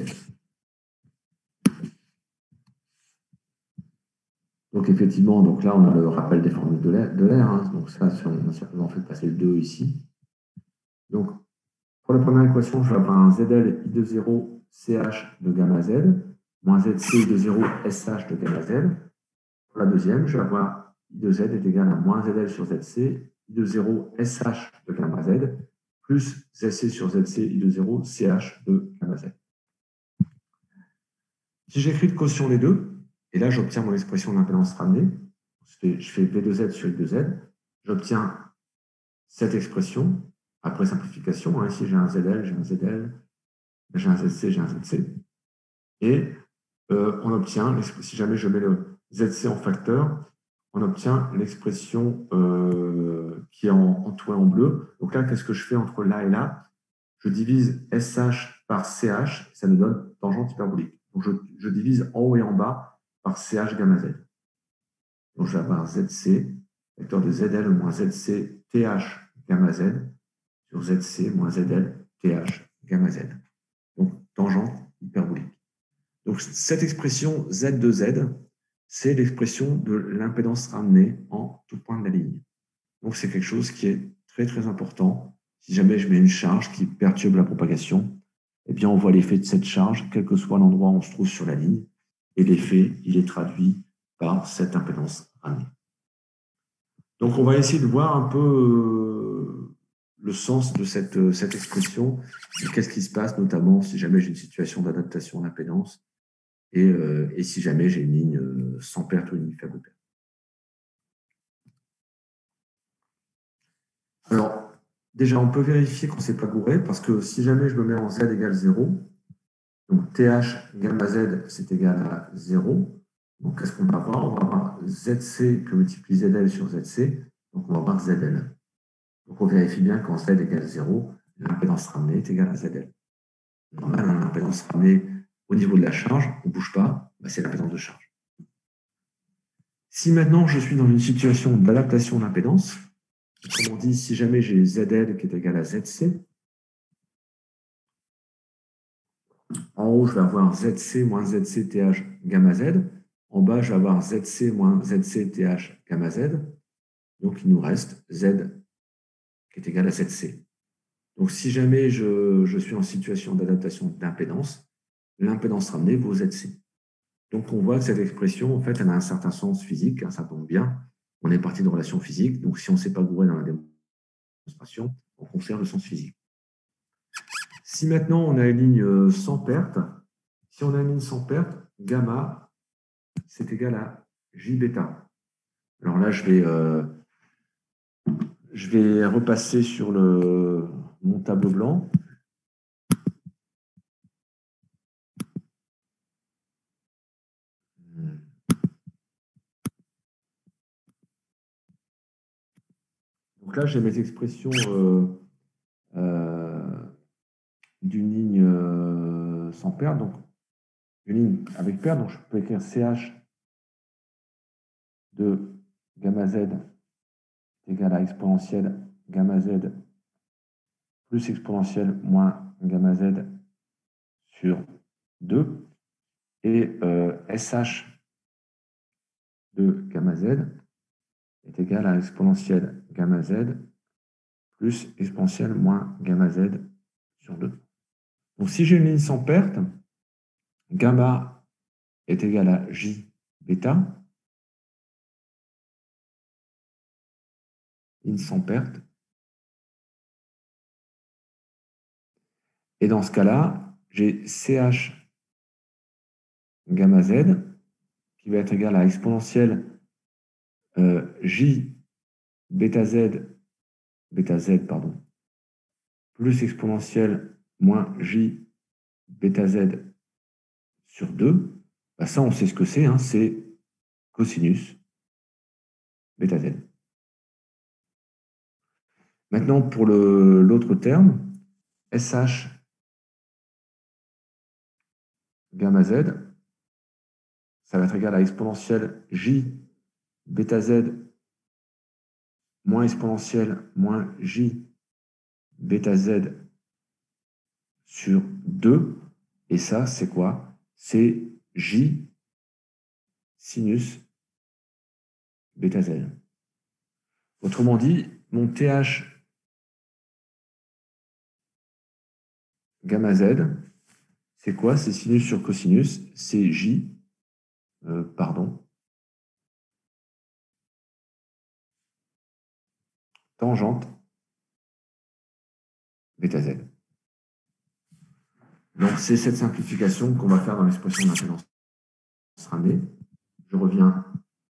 Donc, effectivement, donc là, on a le rappel des formules de l'air. Hein. Donc, ça, on a simplement fait passer le deux ici. Donc, pour la première équation, je vais avoir un Z L I de zéro C H de gamma Z, moins Z C I de zéro S H de gamma Z. Pour la deuxième, je vais avoir I de Z est égal à moins Z L sur Z C, I de zéro S H de gamma Z, plus Z C sur Z C, I de zéro C H de gamma Z. Si j'écris de quotient les deux, et là, j'obtiens mon expression d'impédance ramenée. Je fais P de Z sur I de Z. J'obtiens cette expression après simplification. Hein, ici, j'ai un Z L, j'ai un Z L, j'ai un Z C, j'ai un Z C. Et euh, on obtient, si jamais je mets le Z C en facteur, on obtient l'expression euh, qui est en, en tout et en bleu. Donc là, qu'est-ce que je fais entre là et là? Je divise S H par C H, ça me donne tangente hyperbolique. Donc je, je divise en haut et en bas par C H gamma Z. Donc je vais avoir Z C, vecteur de Z L moins Z C T H gamma Z sur Z C moins Z L T H gamma Z. Donc tangente hyperbolique. Donc cette expression Z de Z, c'est l'expression de l'impédance ramenée en tout point de la ligne. Donc c'est quelque chose qui est très très important. Si jamais je mets une charge qui perturbe la propagation, eh bien on voit l'effet de cette charge, quel que soit l'endroit où on se trouve sur la ligne, et l'effet, il est traduit par cette impédance ramenée. Donc on va essayer de voir un peu le sens de cette, cette expression, et qu'est-ce qui se passe notamment si jamais j'ai une situation d'adaptation d'impédance, et, euh, et si jamais j'ai une ligne sans perte ou une ligne faible perte. Alors, déjà, on peut vérifier qu'on ne s'est pas gouré, parce que si jamais je me mets en Z égale zéro, donc T H gamma Z, c'est égal à zéro. Donc, qu'est-ce qu'on va avoir? On va avoir Z C que multiplie Z L sur Z C, donc on va avoir Z L. Donc, on vérifie bien qu'en Z égale zéro, l'impédance ramenée est égale à Z L. Normal, hein, l'impédance ramenée au niveau de la charge, on ne bouge pas, bah, c'est l'impédance de charge. Si maintenant je suis dans une situation d'adaptation d'impédance, autrement dit, si jamais j'ai Z L qui est égal à Z C, en haut, je vais avoir Z C moins Z C T H gamma Z. En bas, je vais avoir Z C moins Z C T H gamma Z. Donc, il nous reste Z qui est égal à Z C. Donc, si jamais je, je suis en situation d'adaptation d'impédance, l'impédance ramenée vaut Z C. Donc, on voit que cette expression, en fait, elle a un certain sens physique, hein, ça tombe bien. On est parti de relations physiques. Donc, si on ne s'est pas gouré dans la démonstration, on conserve le sens physique. Si maintenant on a une ligne sans perte, si on a une ligne sans perte, gamma, c'est égal à J bêta. Alors là, je vais, euh, je vais repasser sur le, mon tableau blanc. Donc là, j'ai mes expressions euh, euh, d'une ligne euh, sans perte, donc une ligne avec perte, donc je peux écrire C H de gamma Z est égal à exponentielle gamma Z plus exponentielle moins gamma Z sur deux, et euh, S H de gamma Z est égal à exponentielle gamma Z plus exponentielle moins gamma Z sur deux. Donc si j'ai une ligne sans perte, gamma est égal à J bêta, ligne sans perte. Et dans ce cas-là, j'ai C H gamma Z qui va être égal à exponentielle euh, J bêta Z, bêta Z, pardon, plus exponentielle moins J bêta Z sur deux. Bah ça, on sait ce que c'est, hein, c'est cosinus bêta Z. Maintenant, pour l'autre terme, S H gamma Z, ça va être égal à exponentielle J bêta Z moins exponentielle moins J bêta Z sur deux. Et ça, c'est quoi? C'est J sinus bêta Z. Autrement dit, mon T H gamma Z, c'est quoi? C'est sinus sur cosinus, c'est J, euh, pardon, tangente bêta Z. Donc, c'est cette simplification qu'on va faire dans l'expression d'impédance ramenée. Je reviens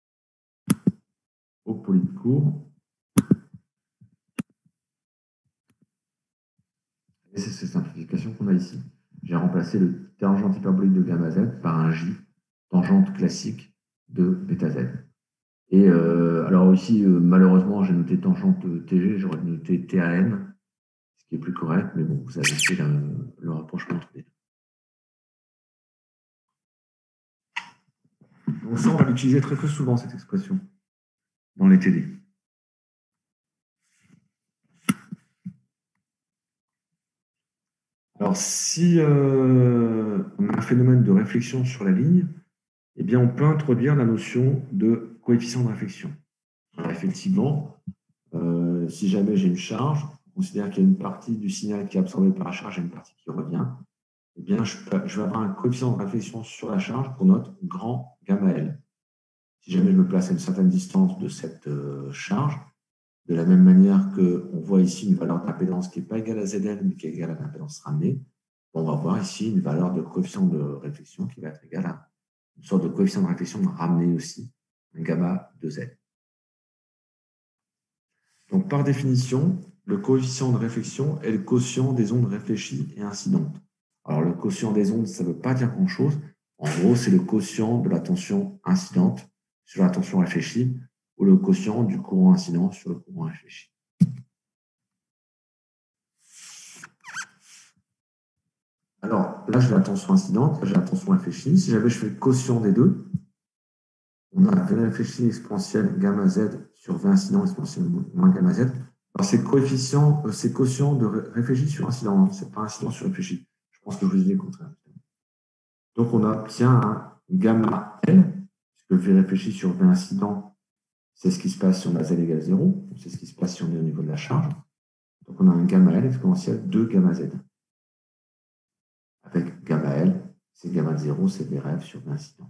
au poly de cours. Et c'est cette simplification qu'on a ici. J'ai remplacé le tangente hyperbolique de gamma Z par un J, tangente classique de bêta Z. Et euh, alors aussi, euh, malheureusement, j'ai noté tangente T G, j'aurais noté T A N, ce qui est plus correct, mais bon, vous avez fait le, le rapprochement entre les deux. Donc ça, on va l'utiliser très très souvent, cette expression, dans les T D. Alors, si euh, on a un phénomène de réflexion sur la ligne, eh bien, on peut introduire la notion de coefficient de réflexion. Alors, effectivement, euh, si jamais j'ai une charge, on considère qu'il y a une partie du signal qui est absorbée par la charge et une partie qui revient, eh bien, je, peux, je vais avoir un coefficient de réflexion sur la charge qu'on note grand gamma L. Si jamais je me place à une certaine distance de cette euh, charge, de la même manière qu'on voit ici une valeur d'impédance qui n'est pas égale à Z L, mais qui est égale à l'impédance ramenée, on va voir ici une valeur de coefficient de réflexion qui va être égale à une sorte de coefficient de réflexion ramené aussi, un gamma de Z. Donc, par définition, le coefficient de réflexion est le quotient des ondes réfléchies et incidentes. Alors, le quotient des ondes, ça ne veut pas dire grand-chose. En gros, c'est le quotient de la tension incidente sur la tension réfléchie ou le quotient du courant incident sur le courant réfléchi. Alors, là, j'ai la tension incidente, là, j'ai la tension réfléchie. Si jamais je fais le quotient des deux, on a V réfléchi exponentielle gamma Z sur V incident exponentielle moins gamma Z. Alors, c'est coefficient, euh, c'est quotient de réfléchi sur incident, hein, c'est pas incident sur réfléchi. Je pense que je vous ai dit le contraire. Donc, on obtient un gamma L, puisque V réfléchi sur V incident, c'est ce qui se passe si on a Z égale zéro, c'est ce qui se passe si on est au niveau de la charge. Donc, on a un gamma L exponentielle de gamma Z. Avec gamma L, c'est gamma de zéro, c'est V ref sur V incident.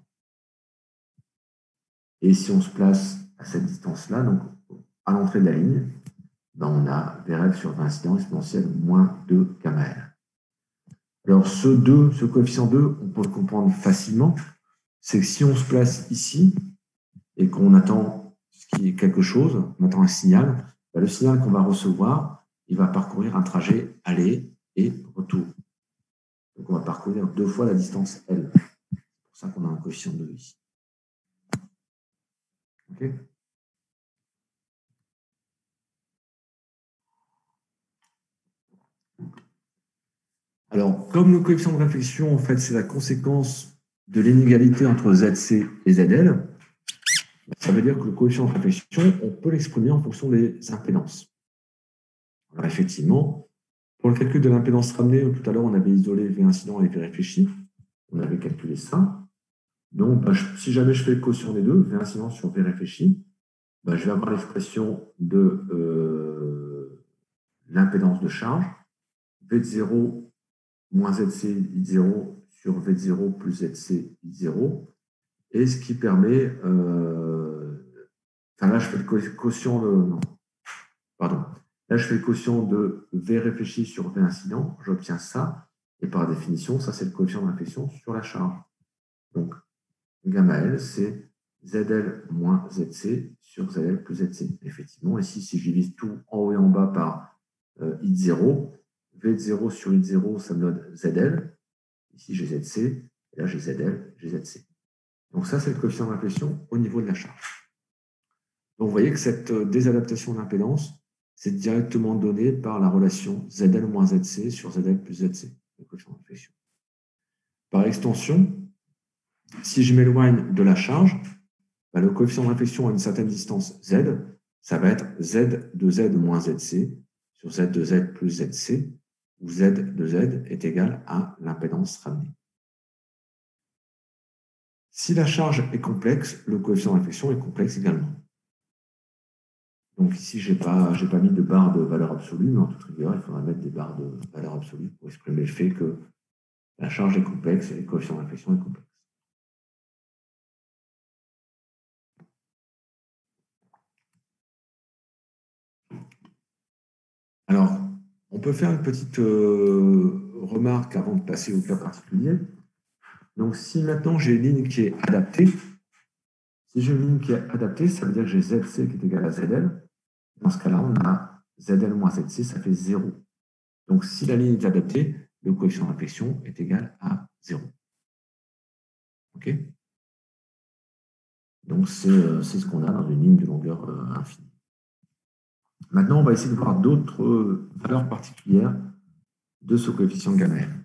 Et si on se place à cette distance-là, donc à l'entrée de la ligne, ben on a V ref sur V incident exponentielle moins deux gamma L. Alors ce deux, ce coefficient deux, on peut le comprendre facilement, c'est que si on se place ici et qu'on attend ce qui est quelque chose, on attend un signal, ben le signal qu'on va recevoir, il va parcourir un trajet aller et retour. Donc on va parcourir deux fois la distance L. C'est pour ça qu'on a un coefficient deux ici. Okay. Alors, comme le coefficient de réflexion, en fait, c'est la conséquence de l'inégalité entre Z C et Z L, ça veut dire que le coefficient de réflexion, on peut l'exprimer en fonction des impédances. Alors, effectivement, pour le calcul de l'impédance ramenée, tout à l'heure, on avait isolé V incident et V réfléchi. On avait calculé ça. Donc, bah, je, si jamais je fais le quotient des deux, V incident sur V réfléchi, bah, je vais avoir l'expression de euh, l'impédance de charge, V de zéro moins Z C I zéro sur V de zéro plus Z C I zéro, et ce qui permet, euh, enfin là je fais le quotient de, non, pardon, là je fais le quotient de V réfléchi sur V incident, j'obtiens ça, et par définition, ça c'est le coefficient de réflexion sur la charge. Donc, gamma L, c'est Z L moins Z C sur Z L plus Z C. Effectivement, ici, si je divise tout en haut et en bas par euh, I zéro, V de zéro sur I zéro, ça me donne Z L. Ici, j'ai Z C, et là, j'ai Z L, j'ai Z C. Donc ça, c'est le coefficient de réflexion au niveau de la charge. Donc vous voyez que cette désadaptation d'impédance, c'est directement donné par la relation Z L moins Z C sur Z L plus Z C, le coefficient de réflexion. Par extension, si je m'éloigne de la charge, bah, le coefficient de réflexion à une certaine distance Z, ça va être Z de Z moins Z C sur Z de Z plus Z C, où Z de Z est égal à l'impédance ramenée. Si la charge est complexe, le coefficient de réflexion est complexe également. Donc ici, je n'ai pas, j'ai pas mis de barre de valeur absolue, mais en toute rigueur, il faudra mettre des barres de valeur absolue pour exprimer le fait que la charge est complexe et le coefficient de réflexion est complexe. Alors, on peut faire une petite euh, remarque avant de passer au cas particulier. Donc, si maintenant j'ai une ligne qui est adaptée, si j'ai une ligne qui est adaptée, ça veut dire que j'ai Z C qui est égal à Z L. Dans ce cas-là, on a Z L moins Z C, ça fait zéro. Donc, si la ligne est adaptée, le coefficient de réflexion est égal à zéro. OK? Donc, c'est euh, ce qu'on a dans une ligne de longueur euh, infinie. Maintenant, on va essayer de voir d'autres euh, valeurs particulières de ce coefficient gamma L.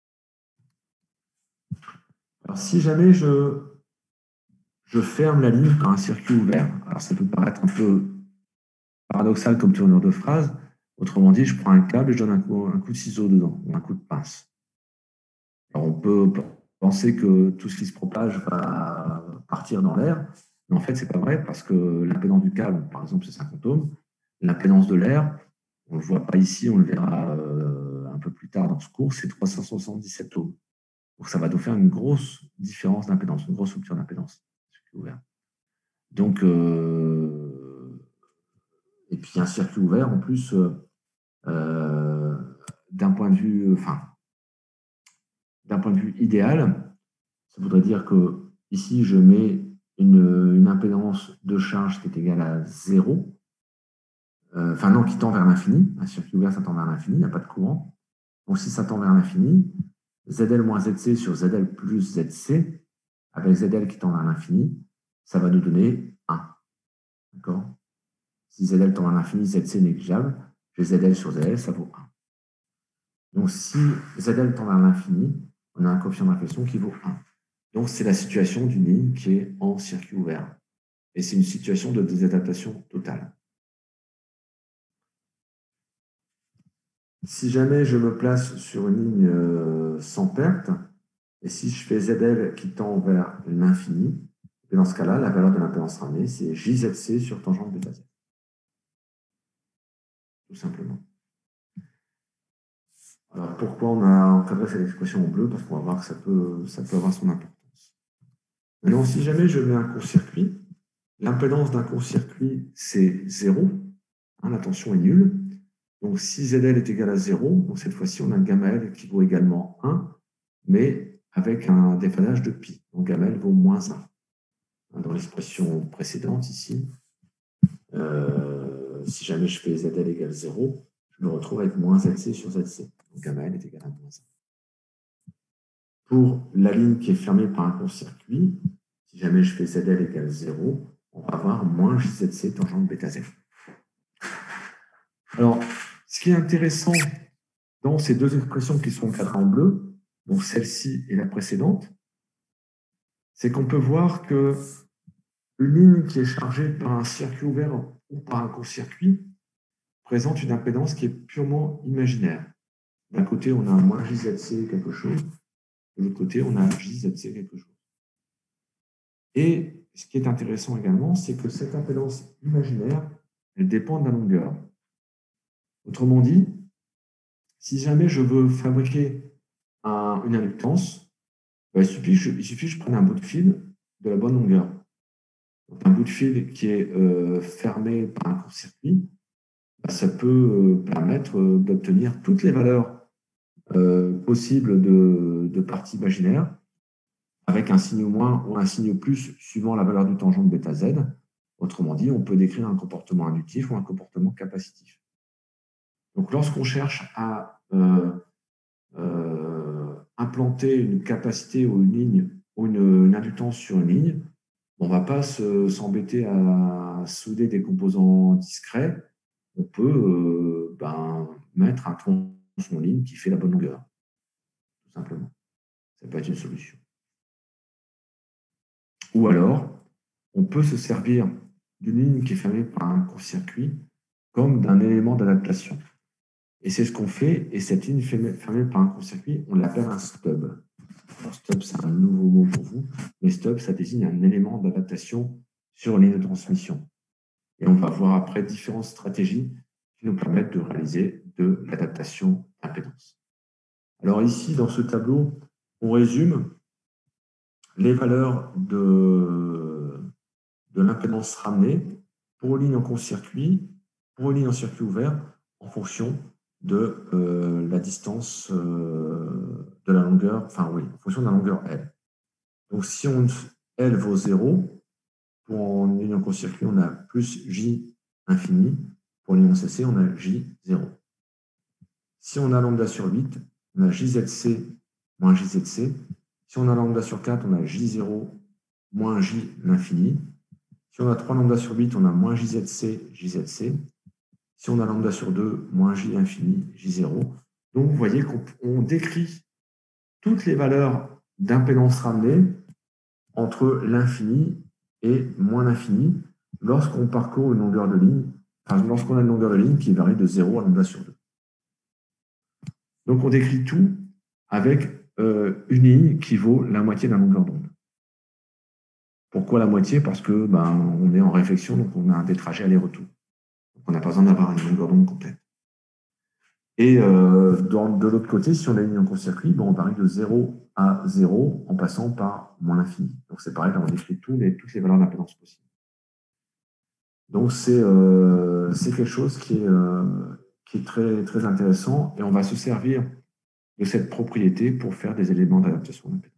Alors, si jamais je, je ferme la ligne par un circuit ouvert, alors ça peut paraître un peu paradoxal comme tournure de phrase, autrement dit, je prends un câble et je donne un coup, un coup de ciseau dedans, ou un coup de pince. Alors, on peut penser que tout ce qui se propage va partir dans l'air, mais en fait, ce n'est pas vrai, parce que l'impédance du câble, par exemple, c'est cinquante ohms, l'impédance de l'air, on ne le voit pas ici, on le verra euh, un peu plus tard dans ce cours, c'est trois cent soixante-dix-sept ohms. Donc, ça va nous faire une grosse différence d'impédance, une grosse rupture d'impédance. Donc, euh, et puis un circuit ouvert, en plus, euh, d'un point de vue, enfin, d'un point de vue idéal, ça voudrait dire que ici, je mets une, une impédance de charge qui est égale à zéro. euh, enfin non, qui tend vers l'infini. Un circuit ouvert, ça tend vers l'infini, il n'y a pas de courant. Donc si ça tend vers l'infini, Z L moins Z C sur Z L plus Z C, avec Z L qui tend vers l'infini, ça va nous donner un. D'accord? Si Z L tend vers l'infini, Z C est négligeable, j'ai Z L sur Z L, ça vaut un. Donc si Z L tend vers l'infini, on a un coefficient de réflexion qui vaut un. Donc c'est la situation d'une ligne qui est en circuit ouvert. Et c'est une situation de désadaptation totale. Si jamais je me place sur une ligne euh, sans perte, et si je fais Z L qui tend vers l'infini, dans ce cas-là, la valeur de l'impédance ramenée, c'est J Z C sur tangente bêta Z. Tout simplement. Alors pourquoi on a encadré cette expression en bleu? Parce qu'on va voir que ça peut, ça peut avoir son importance. Maintenant, si jamais je mets un court-circuit, l'impédance d'un court-circuit, c'est zéro. Hein, la tension est nulle. Donc, si Z L est égal à zéro, donc cette fois-ci, on a un gamma L qui vaut également un, mais avec un déphasage de pi. Donc, gamma L vaut moins un. Dans l'expression précédente, ici, euh, si jamais je fais Z L égale zéro, je me retrouve avec moins Z C sur Z C. Donc, gamma L est égal à moins un. Pour la ligne qui est fermée par un court-circuit, si jamais je fais Z L égale zéro, on va avoir moins J Z C tangente bêta Z. Alors, ce qui est intéressant dans ces deux expressions qui sont encadrées en bleu, donc celle-ci et la précédente, c'est qu'on peut voir que une ligne qui est chargée par un circuit ouvert ou par un court-circuit présente une impédance qui est purement imaginaire. D'un côté, on a moins J Z C quelque chose, de l'autre côté, on a J Z C quelque chose. Et ce qui est intéressant également, c'est que cette impédance imaginaire, elle dépend de la longueur. Autrement dit, si jamais je veux fabriquer un, une inductance, ben, il, suffit, je, il suffit que je prenne un bout de fil de la bonne longueur. Donc, un bout de fil qui est euh, fermé par un court-circuit, ben, ça peut euh, permettre euh, d'obtenir toutes les valeurs euh, possibles de, de parties imaginaires avec un signe moins ou un signe plus suivant la valeur du tangent de bêta Z. Autrement dit, on peut décrire un comportement inductif ou un comportement capacitif. Donc, lorsqu'on cherche à euh, euh, implanter une capacité ou une ligne ou une, une inductance sur une ligne, on ne va pas s'embêter se, à souder des composants discrets. On peut euh, ben, mettre un tronçon ligne qui fait la bonne longueur, tout simplement. Ça peut être une solution. Ou alors, on peut se servir d'une ligne qui est fermée par un court-circuit comme d'un élément d'adaptation. Et c'est ce qu'on fait, et cette ligne fermée par un court-circuit, on l'appelle un stub. Alors, stub, c'est un nouveau mot pour vous, mais stub, ça désigne un élément d'adaptation sur une ligne de transmission. Et on va voir après différentes stratégies qui nous permettent de réaliser de l'adaptation impédance. Alors ici, dans ce tableau, on résume les valeurs de, de l'impédance ramenée pour une ligne en court-circuit, pour une ligne en circuit ouvert, en fonction de euh, la distance euh, de la longueur, enfin oui, en fonction de la longueur L. Donc si on, L vaut zéro, pour une ligne en court-circuit, on a plus J infini, pour une ligne en C C, on a J zéro. Si on a lambda sur huit, on a J Z C moins J Z C. Si on a lambda sur quatre, on a J zéro moins J l'infini. Si on a trois lambda sur huit, on a moins J Z C, J Z C. Si on a lambda sur deux, moins J infini, J zéro. Donc, vous voyez qu'on décrit toutes les valeurs d'impédance ramenée entre l'infini et moins l'infini lorsqu'on parcourt une longueur de ligne, enfin, lorsqu'on a une longueur de ligne qui varie de zéro à lambda sur deux. Donc, on décrit tout avec euh, une ligne qui vaut la moitié de la longueur d'onde. Pourquoi la moitié? Parce que ben, on est en réflexion, donc on a des trajets aller-retour. On n'a pas besoin d'avoir une longueur d'onde complète. Et euh, dans, de l'autre côté, si on a une ligne en court-circuit, ben on varie de zéro à zéro en passant par moins l'infini. Donc c'est pareil, là, on décrit tout les, toutes les valeurs d'impédance possibles. Donc c'est euh, quelque chose qui est, euh, qui est très, très intéressant et on va se servir de cette propriété pour faire des éléments d'adaptation d'impédance.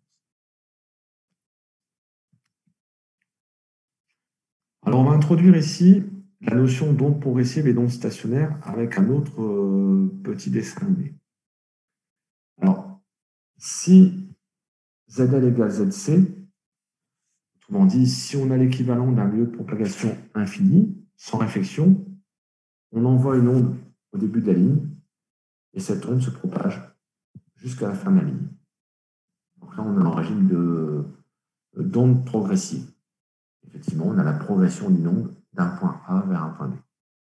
Alors on va introduire ici la notion d'onde progressive et d'onde stationnaire avec un autre euh, petit dessin animé. Alors, si Z L égale Z C, autrement dit, si on a l'équivalent d'un milieu de propagation infini, sans réflexion, on envoie une onde au début de la ligne, et cette onde se propage jusqu'à la fin de la ligne. Donc là, on est en régime de, d'onde progressive. Effectivement, on a la progression d'une onde d'un point A vers un point B.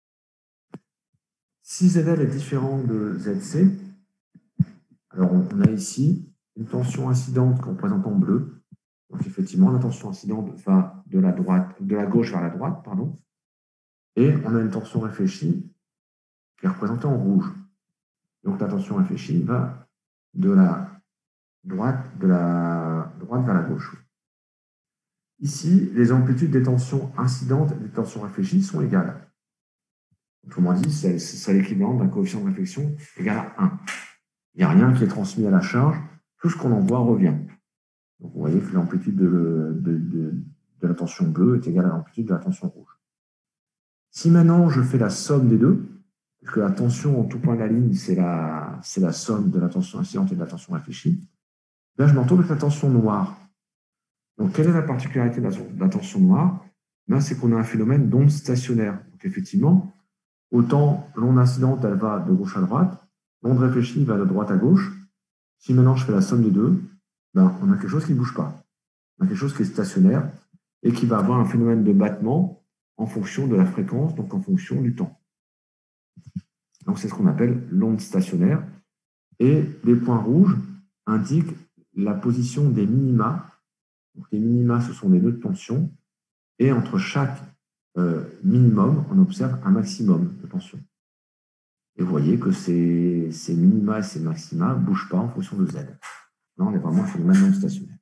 Si Z L est différent de Z C, alors on a ici une tension incidente qu'on représente en bleu. Donc effectivement, la tension incidente va de la, droite, de la gauche vers la droite, pardon, et on a une tension réfléchie qui est représentée en rouge. Donc la tension réfléchie va de la droite, de la droite vers la gauche. Ici, les amplitudes des tensions incidentes et des tensions réfléchies sont égales. Autrement dit, ce serait l'équivalent d'un coefficient de réflexion égal à un. Il n'y a rien qui est transmis à la charge, tout ce qu'on envoie revient. Donc vous voyez que l'amplitude de, de, de, de la tension bleue est égale à l'amplitude de la tension rouge. Si maintenant je fais la somme des deux, puisque la tension en tout point de la ligne, c'est la, c'est la somme de la tension incidente et de la tension réfléchie, là je m'en retrouve avec la tension noire. Donc quelle est la particularité de la, de la tension noire? Là, c'est qu'on a un phénomène d'onde stationnaire. Donc effectivement, autant l'onde incidente, elle va de gauche à droite, l'onde réfléchie va de droite à gauche. Si maintenant je fais la somme des deux, ben, on a quelque chose qui ne bouge pas. On a quelque chose qui est stationnaire et qui va avoir un phénomène de battement en fonction de la fréquence, donc en fonction du temps. Donc c'est ce qu'on appelle l'onde stationnaire. Et les points rouges indiquent la position des minima. Donc les minima, ce sont des nœuds de tension. Et entre chaque euh, minimum, on observe un maximum de tension. Et vous voyez que ces, ces minima et ces maxima ne bougent pas en fonction de Z. Là, on est vraiment en phénomène non stationnaire.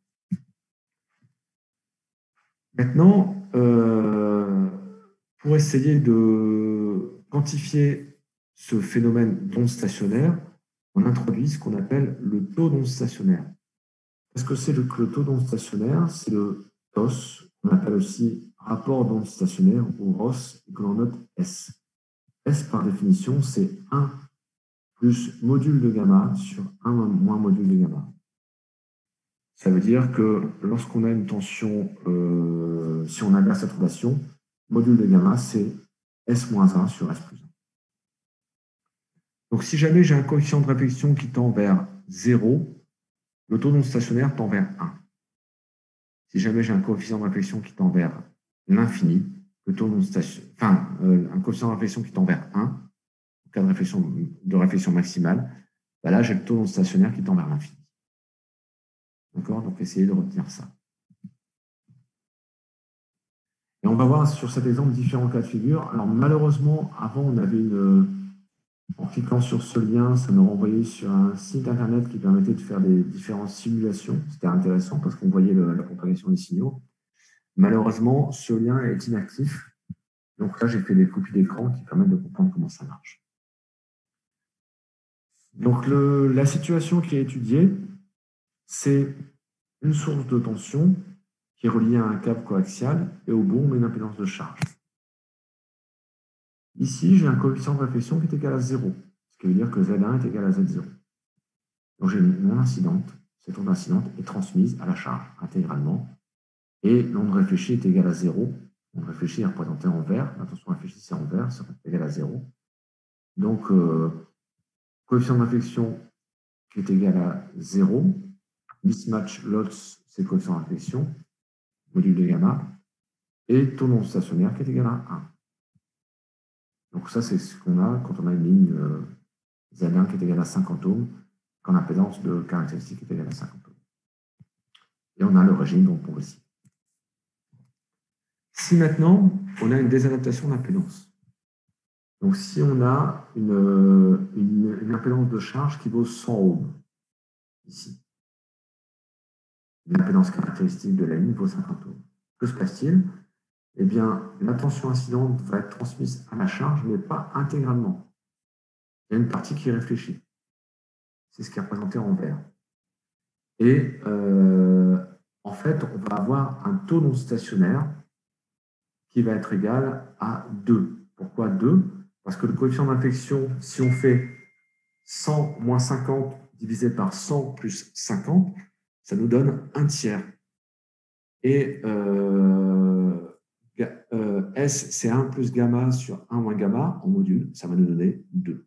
Maintenant, euh, pour essayer de quantifier ce phénomène d'onde stationnaire, on introduit ce qu'on appelle le taux d'onde stationnaire. Qu'est-ce que c'est le, le taux d'onde stationnaire? C'est le T O S, qu'on appelle aussi rapport d'onde stationnaire, ou R O S, et que l'on note S. S, par définition, c'est un plus module de gamma sur un moins module de gamma. Ça veut dire que lorsqu'on a une tension, euh, si on inverse cette relation, module de gamma, c'est S moins un sur S plus un. Donc si jamais j'ai un coefficient de réflexion qui tend vers zéro, le taux d'onde stationnaire tend vers un. Si jamais j'ai un coefficient de réflexion qui tend vers l'infini, le taux d'onde stationnaire, enfin, euh, un coefficient de réflexion qui tend vers un, en cas de réflexion, de réflexion maximale, ben là, j'ai le taux d'onde stationnaire qui tend vers l'infini. D'accord? Donc, essayez de retenir ça. Et on va voir sur cet exemple différents cas de figure. Alors, malheureusement, avant, on avait une... En cliquant sur ce lien, ça nous renvoyait sur un site internet qui permettait de faire des différentes simulations. C'était intéressant parce qu'on voyait le, la propagation des signaux. Malheureusement, ce lien est inactif. Donc là, j'ai fait des copies d'écran qui permettent de comprendre comment ça marche. Donc, le, la situation qui est étudiée, c'est une source de tension qui est reliée à un câble coaxial et au bout, on met une impédance de charge. Ici, j'ai un coefficient de réflexion qui est égal à zéro, ce qui veut dire que Z un est égal à Z zéro. Donc, j'ai une onde incidente. Cette onde incidente est transmise à la charge intégralement. Et l'onde réfléchie est égale à zéro. L'onde réfléchie est représentée en vert. La tension réfléchie, c'est en vert, c'est égal à zéro. Donc, euh, coefficient de réflexion qui est égal à zéro. Mismatch loss, c'est coefficient de réflexion. Module de gamma. Et taux d'onde stationnaire qui est égal à un. Donc ça, c'est ce qu'on a quand on a une ligne euh, Z un qui est égale à cinquante ohms, quand l'impédance de caractéristique est égale à cinquante ohms. Et on a le régime donc progressif. Si maintenant, on a une désadaptation d'impédance, donc si on a une, une, une impédance de charge qui vaut cent ohms, ici, l'impédance caractéristique de la ligne vaut cinquante ohms. Que se passe-t-il? Eh bien, la tension incidente va être transmise à la charge, mais pas intégralement. Il y a une partie qui réfléchit. C'est ce qui est représenté en vert. Et euh, en fait, on va avoir un taux non stationnaire qui va être égal à deux. Pourquoi deux? Parce que le coefficient d'infection, si on fait cent moins cinquante divisé par cent plus cinquante, ça nous donne un tiers. Et euh, euh, S, c'est un plus gamma sur un moins gamma en module, ça va nous donner deux.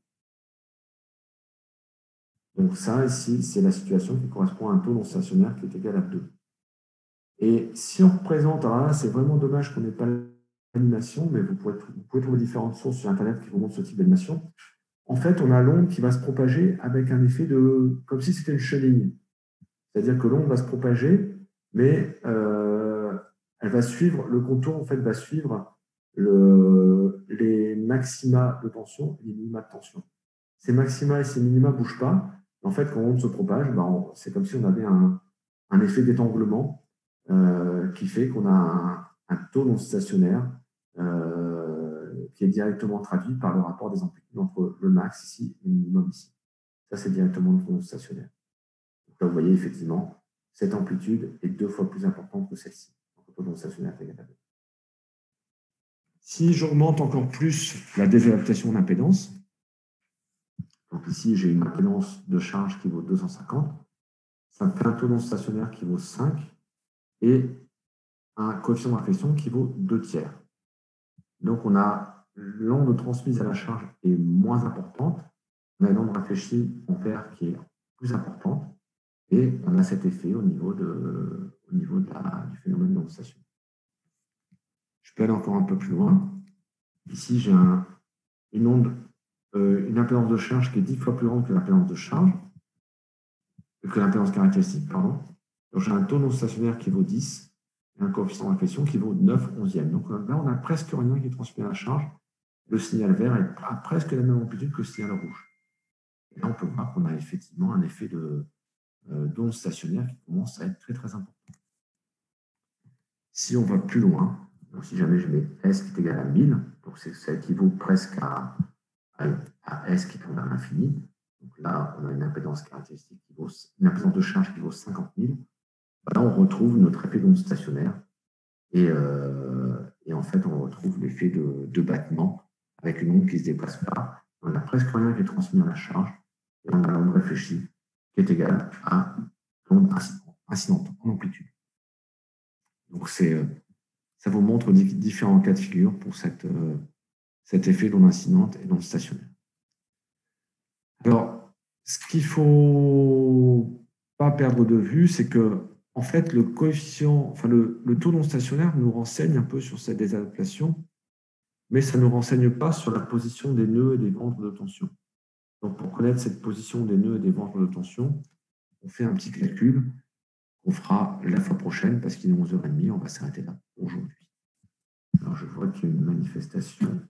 Donc ça, ici, c'est la situation qui correspond à un taux non stationnaire qui est égal à deux. Et si on représente, alors là, c'est vraiment dommage qu'on n'ait pas l'animation, mais vous pouvez, vous pouvez trouver différentes sources sur Internet qui vous montrent ce type d'animation. En fait, on a l'onde qui va se propager avec un effet de, comme si c'était une chenille. C'est-à-dire que l'onde va se propager, mais euh, elle va suivre, le contour en fait va suivre le, les maxima de tension et les minima de tension. Ces maxima et ces minima ne bougent pas. En fait, quand l'onde se propage, ben, c'est comme si on avait un, un effet d'étanglement euh, qui fait qu'on a un, un taux non stationnaire euh, qui est directement traduit par le rapport des amplitudes entre le max ici et le minimum ici. Ça, c'est directement le taux non stationnaire. Donc là, vous voyez effectivement, cette amplitude est deux fois plus importante que celle-ci. Donc, le taux non stationnaire est égal à deux. Si j'augmente encore plus la désadaptation d'impédance, donc ici, j'ai une impédance de charge qui vaut deux cent cinquante, ça me fait un taux non stationnaire qui vaut cinq et un coefficient d'inflexion qui vaut deux tiers. Donc, on a l'onde transmise à la charge est moins importante, on a une onde réfléchie en vert qui est plus importante, et on a cet effet au niveau, de, au niveau de la, du phénomène d'ondulation. Je peux aller encore un peu plus loin. Ici, j'ai un, une onde, euh, une impédance de charge qui est dix fois plus grande que l'impédance de charge, que l'impédance caractéristique, pardon. Donc, j'ai un taux non stationnaire qui vaut dix, et un coefficient d'inflexion qui vaut neuf onzièmes. Donc là, on n'a presque rien qui est transmis à la charge. Le signal vert a presque la même amplitude que le signal rouge. Et là, on peut voir qu'on a effectivement un effet de euh, d'onde stationnaire qui commence à être très très important. Si on va plus loin, donc si jamais je mets S qui est égal à mille, donc ça équivaut presque à, à, à S qui tourne vers l'infini. Donc là, on a une impédance caractéristique qui vaut, une impédance de charge qui vaut cinquante mille. Là, on retrouve notre effet d'onde stationnaire. Et, euh, et en fait, on retrouve l'effet de, de battement avec une onde qui ne se déplace pas. On n'a presque rien qui est transmis à la charge. Et on a l'onde réfléchie qui est égale à l'onde incidente en amplitude. Donc, c'est, ça vous montre différents cas de figure pour cette, euh, cet effet d'onde incidente et d'onde stationnaire. Alors, ce qu'il ne faut pas perdre de vue, c'est que en fait, le coefficient, enfin le, le taux non stationnaire nous renseigne un peu sur cette désadaptation, mais ça ne nous renseigne pas sur la position des nœuds et des ventres de tension. Donc, pour connaître cette position des nœuds et des ventres de tension, on fait un petit calcul qu'on fera la fois prochaine, parce qu'il est onze heures trente, on va s'arrêter là pour aujourd'hui. Alors, je vois qu'il y a une manifestation.